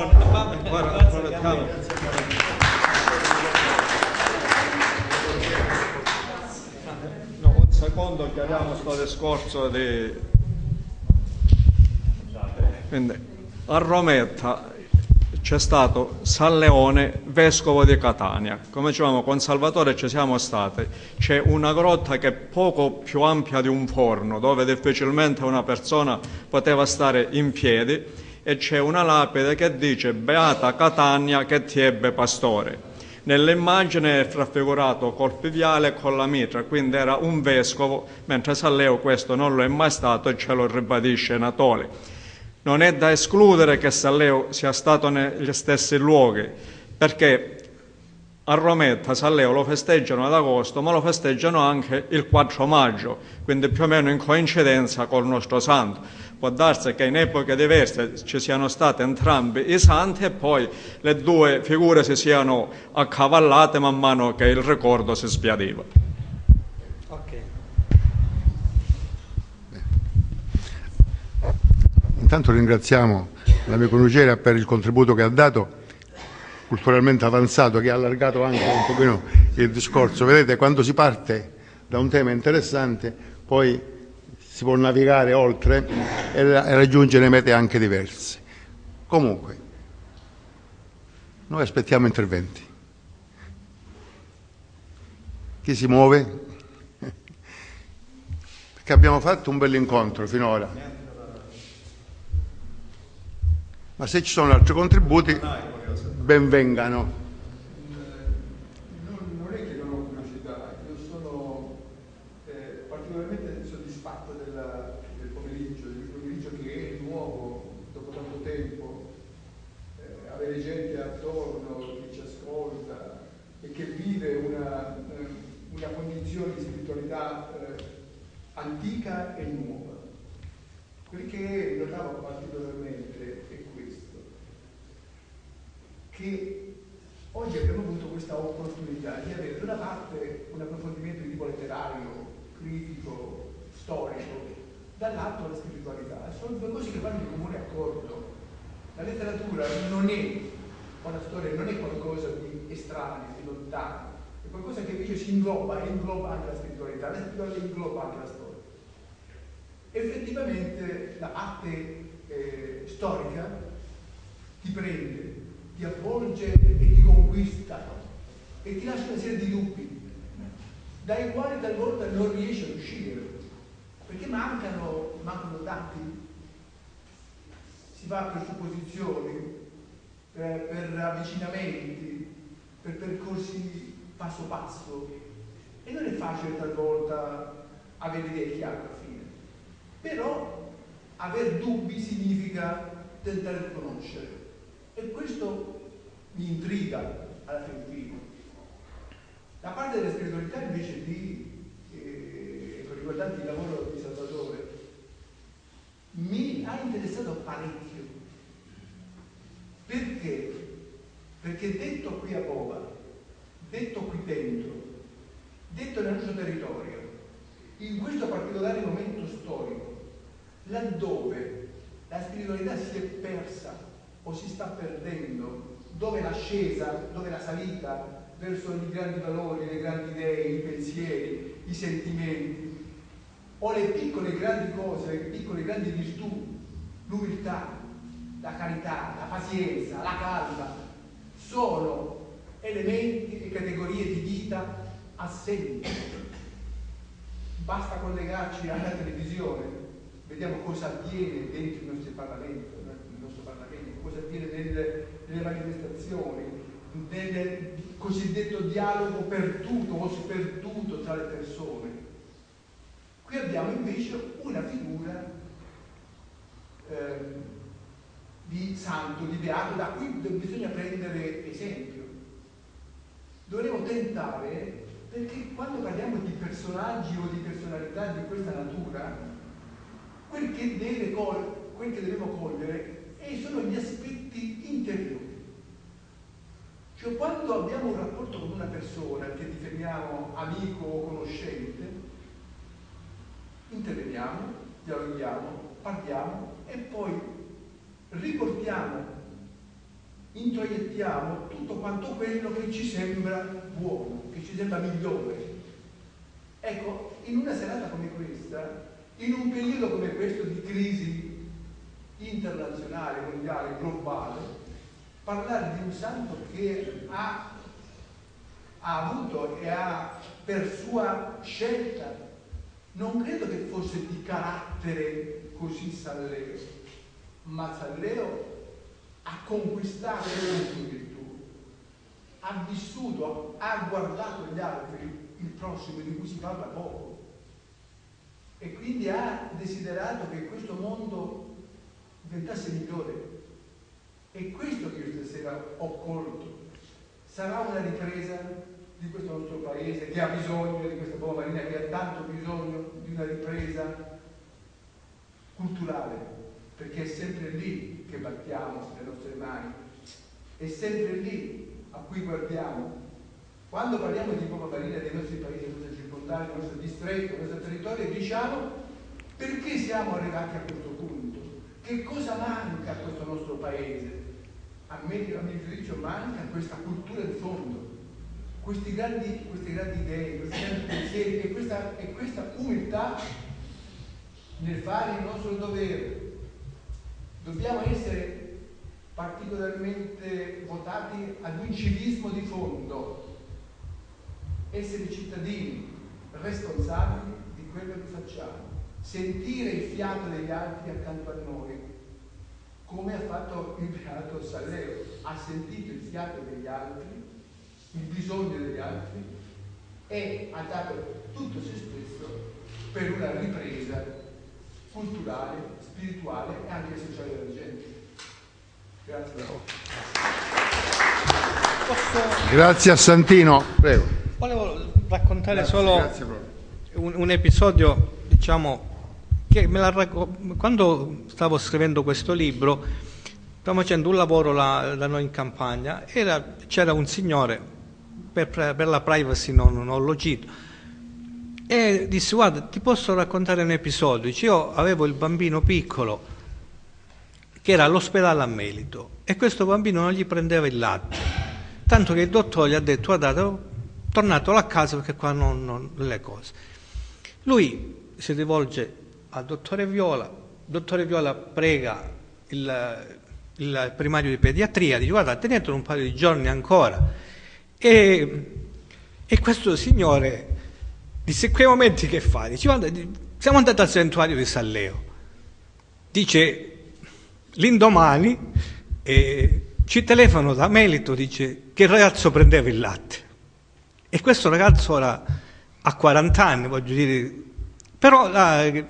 Un secondo, chiariamo sto discorso di... Quindi, a Rometta c'è stato San Leone, vescovo di Catania. Come dicevamo, con Salvatore ci siamo stati. C'è una grotta che è poco più ampia di un forno, dove difficilmente una persona poteva stare in piedi, e c'è una lapide che dice: Beata Catania che ti ebbe pastore. Nell'immagine è raffigurato col piviale e con la mitra, quindi era un vescovo, mentre San Leo questo non lo è mai stato, e ce lo ribadisce Natoli. Non è da escludere che San Leo sia stato negli stessi luoghi, perché a Rometta San Leo lo festeggiano ad agosto, ma lo festeggiano anche il 4 maggio, quindi più o meno in coincidenza col nostro santo. Può darsi che in epoche diverse ci siano stati entrambi i santi, e poi le due figure si siano accavallate man mano che il ricordo si sbiadiva. Intanto ringraziamo l'amico Nucera per il contributo che ha dato, culturalmente avanzato, che ha allargato anche un pochino il discorso. Vedete, quando si parte da un tema interessante, poi si può navigare oltre e raggiungere mete anche diverse. Comunque, noi aspettiamo interventi. Chi si muove? Perché abbiamo fatto un bell'incontro finora. Ma se ci sono altri contributi, ben vengano. Non è che non ho curiosità, io sono particolarmente soddisfatto del pomeriggio che è nuovo dopo tanto tempo, avere gente attorno che ci ascolta e che vive una condizione di spiritualità antica e nuova. Quel che notavo particolarmente è questo, che oggi abbiamo avuto questa opportunità di avere da una parte un approfondimento di tipo letterario, critico, storico, dall'altro la spiritualità. Sono due cose che vanno in comune accordo. La letteratura non è, o la storia non è qualcosa di estraneo, di lontano, è qualcosa che invece si ingloba e ingloba anche la spiritualità ingloba anche la storia. Effettivamente la parte storica ti prende, ti avvolge e ti conquista e ti lascia una serie di dubbi dai quali talvolta non riesci ad uscire perché mancano dati, si va per supposizioni, per avvicinamenti, per percorsi passo passo e non è facile talvolta avere idee chiare alla fine. Però aver dubbi significa tentare di conoscere e questo mi intriga alla fine. La parte della spiritualità invece riguardante il lavoro di Salvatore mi ha interessato parecchio. Perché? Perché detto qui a Bova, detto qui dentro, detto nel nostro territorio, in questo particolare momento storico, laddove la spiritualità si è persa o si sta perdendo, dove l'ascesa, dove la salita verso i grandi valori, le grandi idee, i pensieri, i sentimenti, o le piccole grandi cose, le piccole grandi virtù, l'umiltà, la carità, la pazienza, la calma, sono elementi e categorie di vita assenti. Basta collegarci alla televisione, vediamo cosa avviene dentro il nostro Parlamento, cosa avviene nelle manifestazioni, nel cosiddetto dialogo perduto o sperduto tra le persone. Qui abbiamo invece una figura di santo, di beato, da cui bisogna prendere esempio. Dovremmo tentare, perché quando parliamo di personaggi o di personalità di questa natura, quel che dobbiamo cogliere sono gli aspetti interiori. Cioè quando abbiamo un rapporto con una persona che definiamo amico o conoscente, interveniamo, dialoghiamo, parliamo e poi riportiamo, introiettiamo tutto quanto quello che ci sembra buono, che ci sembra migliore. Ecco, in una serata come questa, in un periodo come questo di crisi internazionale, mondiale, globale, parlare di un santo che ha avuto e ha per sua scelta, non credo che fosse di carattere così Salleo, ma Salleo ha conquistato le sue virtù, ha vissuto, ha guardato gli altri, il prossimo di cui si parla poco, e quindi ha desiderato che questo mondo diventasse migliore. È questo che io stasera ho colto. Sarà una ripresa di questo nostro paese che ha bisogno di questa Bova Marina, che ha tanto bisogno di una ripresa culturale, perché è sempre lì che battiamo le nostre mani, è sempre lì a cui guardiamo. Quando parliamo di Bova Marina, dei nostri paesi, dei nostri circondari, del nostro distretto, del nostro territorio, diciamo perché siamo arrivati a questo punto, che cosa manca a questo nostro paese. A mio giudizio manca questa cultura di fondo, queste grandi idee, questi grandi pensieri e questa umiltà nel fare il nostro dovere. Dobbiamo essere particolarmente votati ad un civismo di fondo, essere cittadini responsabili di quello che facciamo, sentire il fiato degli altri accanto a noi, come ha fatto il beato Salleo, ha sentito il fiato degli altri, il bisogno degli altri e ha dato tutto se stesso per una ripresa culturale, spirituale e anche sociale della gente. Grazie. Grazie a Santino, prego. Volevo raccontare solo un episodio, diciamo, che quando stavo scrivendo questo libro, stavamo facendo un lavoro da noi in campagna, c'era un signore, per la privacy non lo cito, e disse: guarda, ti posso raccontare un episodio. Dice, io avevo il bambino piccolo che era all'ospedale a Melito e questo bambino non gli prendeva il latte, tanto che il dottore gli ha detto: guardate, tornatelo a casa perché qua non le cose. Lui si rivolge al dottore Viola, il dottore Viola prega il primario di pediatria, dice: guarda, tenetelo un paio di giorni ancora. E questo signore disse: in quei momenti che fa? Dice: guarda, siamo andati al santuario di Salleo. Dice: l'indomani ci telefono da Melito, dice che il ragazzo prendeva il latte. E questo ragazzo ora ha 40 anni, voglio dire. Però la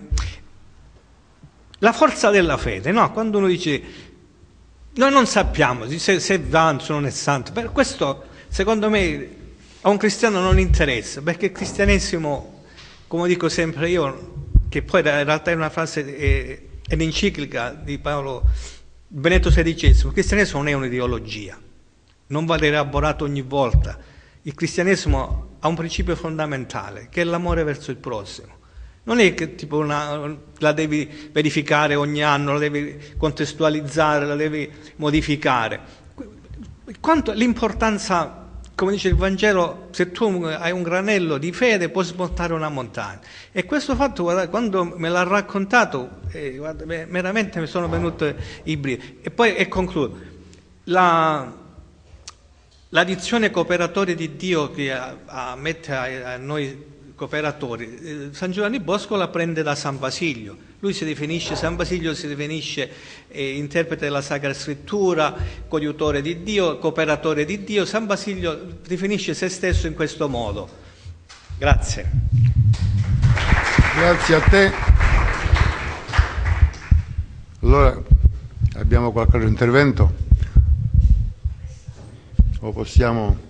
forza della fede, no? Quando uno dice: noi non sappiamo se è santo o non è santo, per questo secondo me a un cristiano non interessa, perché il cristianesimo, come dico sempre io, che poi in realtà è una frase, è l'enciclica di Paolo Benedetto XVI, il cristianesimo non è un'ideologia, non va rielaborato ogni volta. Il cristianesimo ha un principio fondamentale, che è l'amore verso il prossimo. Non è che tipo la devi verificare ogni anno, la devi contestualizzare, la devi modificare. Quanto l'importanza, come dice il Vangelo, se tu hai un granello di fede puoi smontare una montagna. E questo fatto, guarda, quando me l'ha raccontato, guarda, veramente mi sono venuti i brividi. E poi, concludo, la dizione cooperatori di Dio che mette a noi cooperatori, San Giovanni Bosco la prende da San Basilio. Lui si definisce, San Basilio si definisce interprete della Sacra Scrittura, coadiutore di Dio, cooperatore di Dio. San Basilio definisce se stesso in questo modo. Grazie. Grazie a te. Allora, abbiamo qualche altro intervento? O possiamo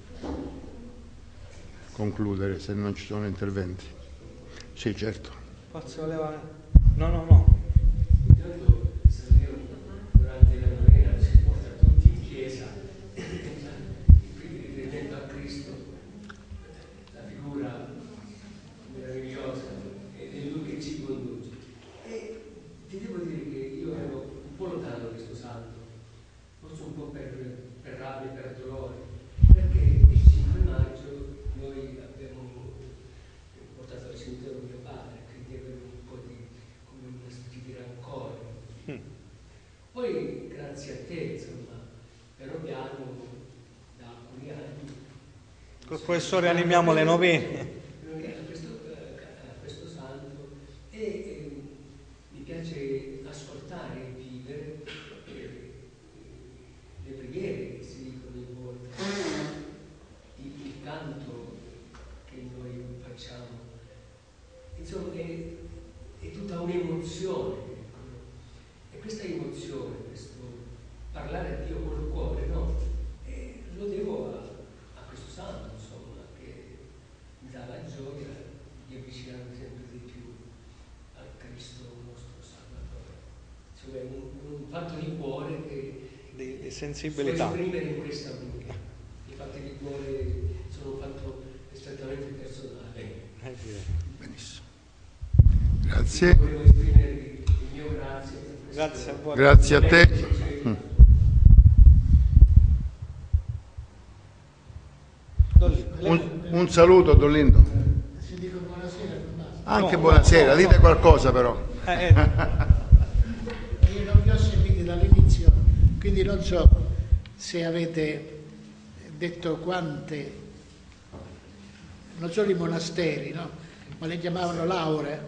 concludere se non ci sono interventi? Sì, certo. Forse voleva... No. Intanto Salleo durante la novena si porta tutti in chiesa, quindi riprendendo a Cristo la figura meravigliosa ed è lui che ci conduce. E ti devo dire che io ero un po' lontano da questo santo, forse un po' per rabbia, per dolore, perché il 5 maggio noi abbiamo portato al cimitero mio padre, quindi avevo un po' di una specie di rancore. Poi grazie a te, insomma, piano piano, da alcuni anni, Col professore animiamo le novene. a questo santo e mi piace ascoltare e vivere le preghiere che si dicono in volta, il canto che noi facciamo. Insomma, è tutta un'emozione. E questa emozione, questo parlare a Dio col cuore, no? Lo devo a questo santo, insomma, che mi dà la gioia di avvicinarmi sempre di più al Cristo nostro Salvatore. Cioè un fatto di cuore che Di sensibilità. può esprimere in questa musica. I fatti di cuore sono un fatto strettamente personale. Benissimo. Grazie. Volevo esprimervi il mio grazie per questo. Grazie a voi. Grazie a te. Un saluto, Don Lindo. Si dico buonasera. Anche buonasera, dite qualcosa però. Io non vi ho seguiti dall'inizio, quindi non so se avete detto quante, non solo i monasteri, no? Ma le chiamavano lauree.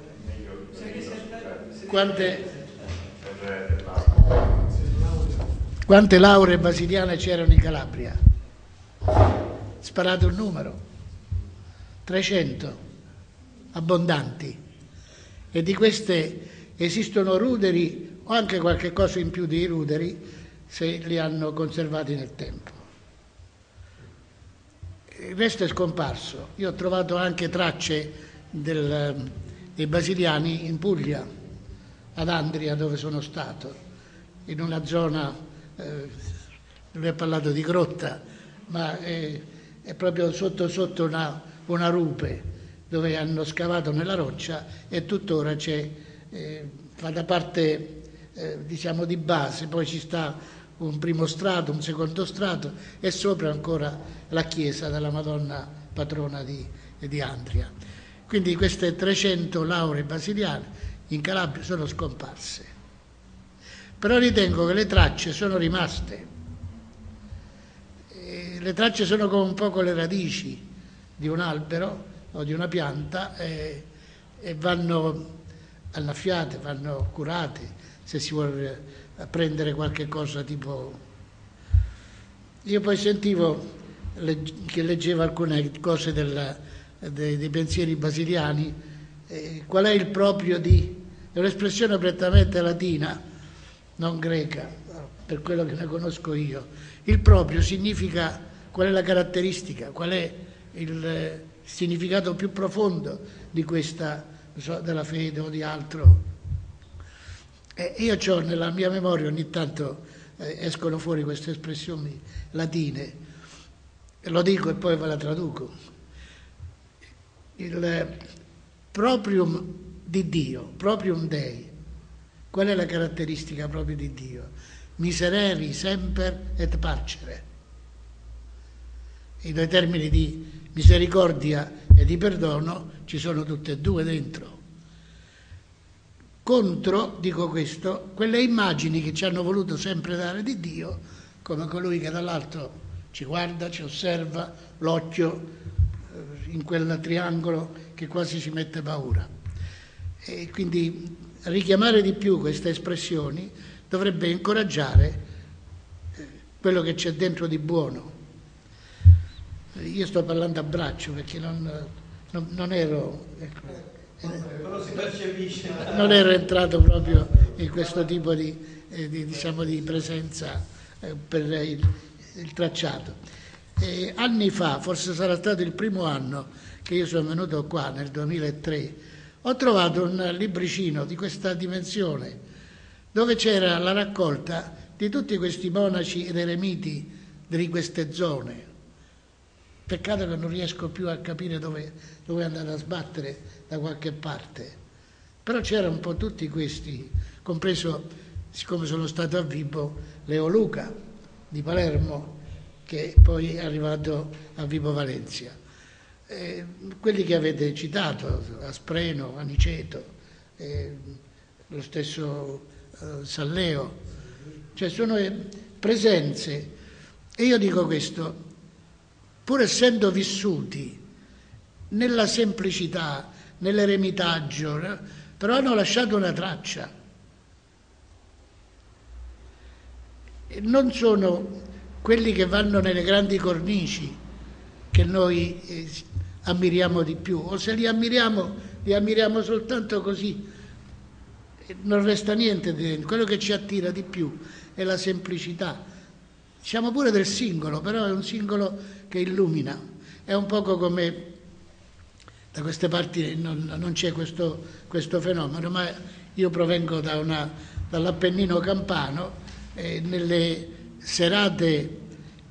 Quante lauree basiliane c'erano in Calabria? Sparate un numero. 300, abbondanti. E di queste esistono ruderi o anche qualche cosa in più dei ruderi se li hanno conservati nel tempo. Il resto è scomparso. Io ho trovato anche tracce dei basiliani in Puglia, ad Andria, dove sono stato, in una zona, lui ha parlato di grotta, ma è proprio sotto una rupe dove hanno scavato nella roccia e tuttora c'è, fa da parte diciamo di base, poi ci sta un primo strato, un secondo strato e sopra ancora la chiesa della Madonna patrona di Andria. Quindi queste 300 lauree basiliane in Calabria sono scomparse. Però ritengo che le tracce sono rimaste. Le tracce sono come un po' con le radici di un albero o di una pianta e vanno annaffiate, vanno curate se si vuole prendere qualche cosa tipo... Io poi sentivo che leggeva alcune cose dei pensieri basiliani, qual è il proprio di... È un'espressione prettamente latina, non greca, per quello che ne conosco io. Il proprio significa qual è la caratteristica, qual è il significato più profondo di questa, della fede o di altro. Io ho nella mia memoria, ogni tanto escono fuori queste espressioni latine, lo dico e poi ve la traduco. Il proprium di Dio, proprium Dei, qual è la caratteristica proprio di Dio? Miserere semper et parcere. I due termini di misericordia e di perdono ci sono tutte e due dentro. Contro, dico questo, quelle immagini che ci hanno voluto sempre dare di Dio, come colui che dall'alto ci guarda, ci osserva, l'occhio in quel triangolo che quasi ci mette paura. E quindi richiamare di più queste espressioni dovrebbe incoraggiare quello che c'è dentro di buono. Io sto parlando a braccio perché non ero... Però si percepisce. Non ero entrato proprio in questo tipo di presenza per il tracciato. Anni fa, forse sarà stato il primo anno che io sono venuto qua, nel 2003, ho trovato un libricino di questa dimensione dove c'era la raccolta di tutti questi monaci ed eremiti di queste zone. Peccato che non riesco più a capire dove è andato a sbattere da qualche parte. Però c'erano un po' tutti questi, compreso, siccome sono stato a Vibo, Leo Luca di Palermo, che poi è arrivato a Vibo Valencia. Quelli che avete citato, Aspreno, Aniceto, lo stesso Salleo, cioè sono presenze. E io dico questo, pur essendo vissuti nella semplicità, nell'eremitaggio, però hanno lasciato una traccia. Non sono quelli che vanno nelle grandi cornici che noi ammiriamo di più, o se li ammiriamo soltanto così, non resta niente dentro. Quello che ci attira di più è la semplicità. Diciamo pure del singolo, però è un singolo che illumina. È un poco come, da queste parti non c'è questo fenomeno, ma io provengo dall'Appennino campano, nelle serate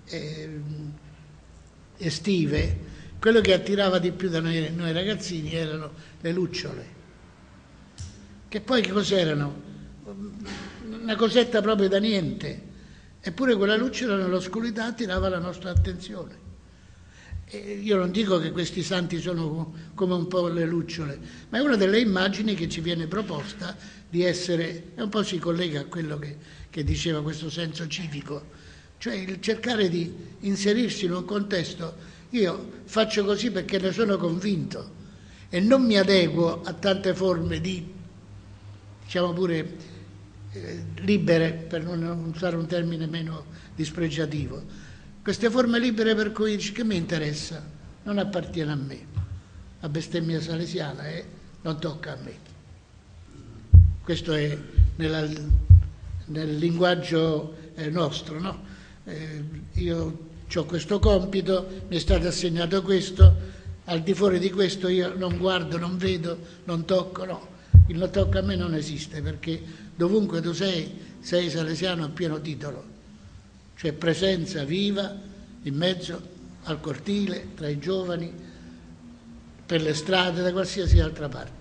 estive, quello che attirava di più da noi ragazzini erano le lucciole, che poi che cos'erano? Una cosetta proprio da niente, eppure quella lucciola nell'oscurità attirava la nostra attenzione. Io non dico che questi santi sono come un po' le lucciole, ma è una delle immagini che ci viene proposta di essere, e un po' si collega a quello che diceva questo senso civico, cioè il cercare di inserirsi in un contesto. Io faccio così perché ne sono convinto e non mi adeguo a tante forme di, diciamo pure, libere, per non usare un termine meno dispregiativo. Queste forme libere per cui dici che mi interessa, non appartiene a me, la bestemmia salesiana non tocca a me. Questo è nel linguaggio nostro, no? Io ho questo compito, mi è stato assegnato questo, al di fuori di questo io non guardo, non vedo, non tocco, no. Il non tocca a me non esiste, perché dovunque tu sei salesiano a pieno titolo. Cioè presenza viva in mezzo al cortile, tra i giovani, per le strade, da qualsiasi altra parte.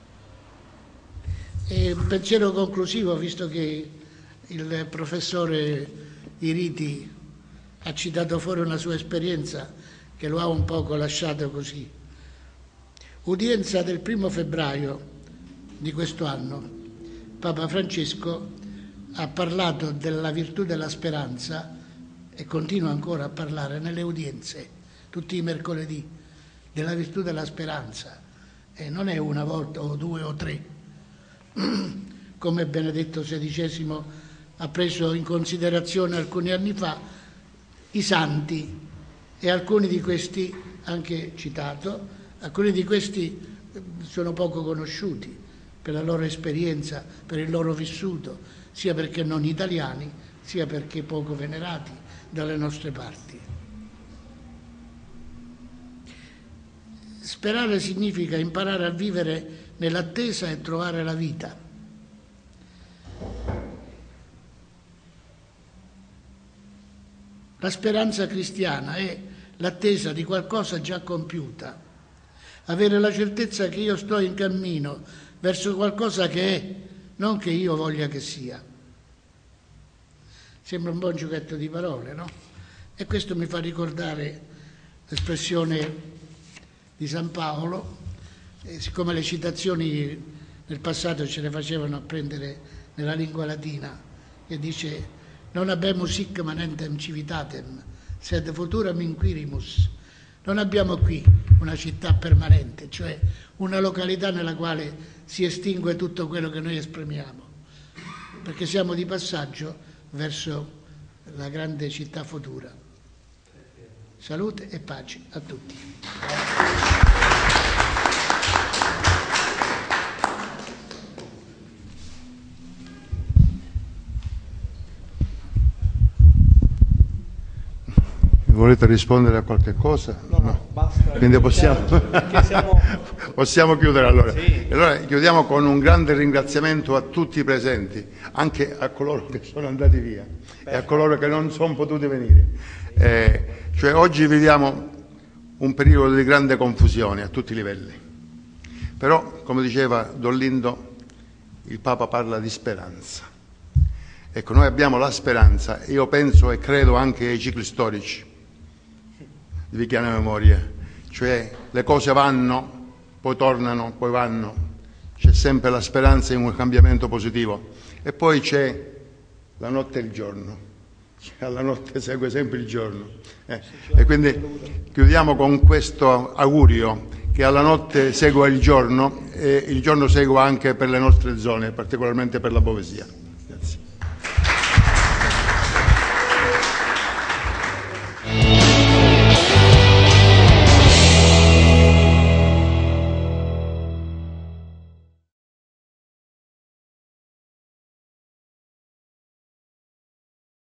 E un pensiero conclusivo, visto che il professore Iriti ha citato fuori una sua esperienza che lo ha un poco lasciato così. Udienza del 1° febbraio di questo anno, Papa Francesco ha parlato della virtù della speranza e continua ancora a parlare nelle udienze, tutti i mercoledì, della virtù della speranza. E non è una volta o 2 o 3, come Benedetto XVI ha preso in considerazione alcuni anni fa, i santi, e alcuni di questi, anche citato, alcuni di questi sono poco conosciuti per la loro esperienza, per il loro vissuto, sia perché non italiani, sia perché poco venerati dalle nostre parti. Sperare significa imparare a vivere nell'attesa e trovare la vita. La speranza cristiana è l'attesa di qualcosa già compiuta, avere la certezza che io sto in cammino verso qualcosa che è, non che io voglia che sia. Sembra un buon giochetto di parole, no? E questo mi fa ricordare l'espressione di San Paolo, siccome le citazioni nel passato ce le facevano apprendere nella lingua latina, che dice non habemus hic manentem civitatem, sed futuram inquirimus. Non abbiamo qui una città permanente, cioè una località nella quale si estingue tutto quello che noi esprimiamo, perché siamo di passaggio verso la grande città futura. Salute e pace a tutti. Volete rispondere a qualche cosa? No, basta. Quindi possiamo chiudere allora. Sì. Allora chiudiamo con un grande ringraziamento a tutti i presenti, anche a coloro che sono andati via e a coloro che non sono potuti venire. Cioè oggi viviamo un periodo di grande confusione a tutti i livelli. Però, come diceva Don Lindo, il Papa parla di speranza. Ecco, noi abbiamo la speranza, io penso e credo anche ai cicli storici di Vichiana Memoria, cioè le cose vanno, poi tornano, poi vanno, c'è sempre la speranza in un cambiamento positivo e poi c'è la notte e il giorno, cioè, alla notte segue sempre il giorno e quindi chiudiamo con questo augurio che alla notte segua il giorno e il giorno segua anche per le nostre zone, particolarmente per la Bovesia.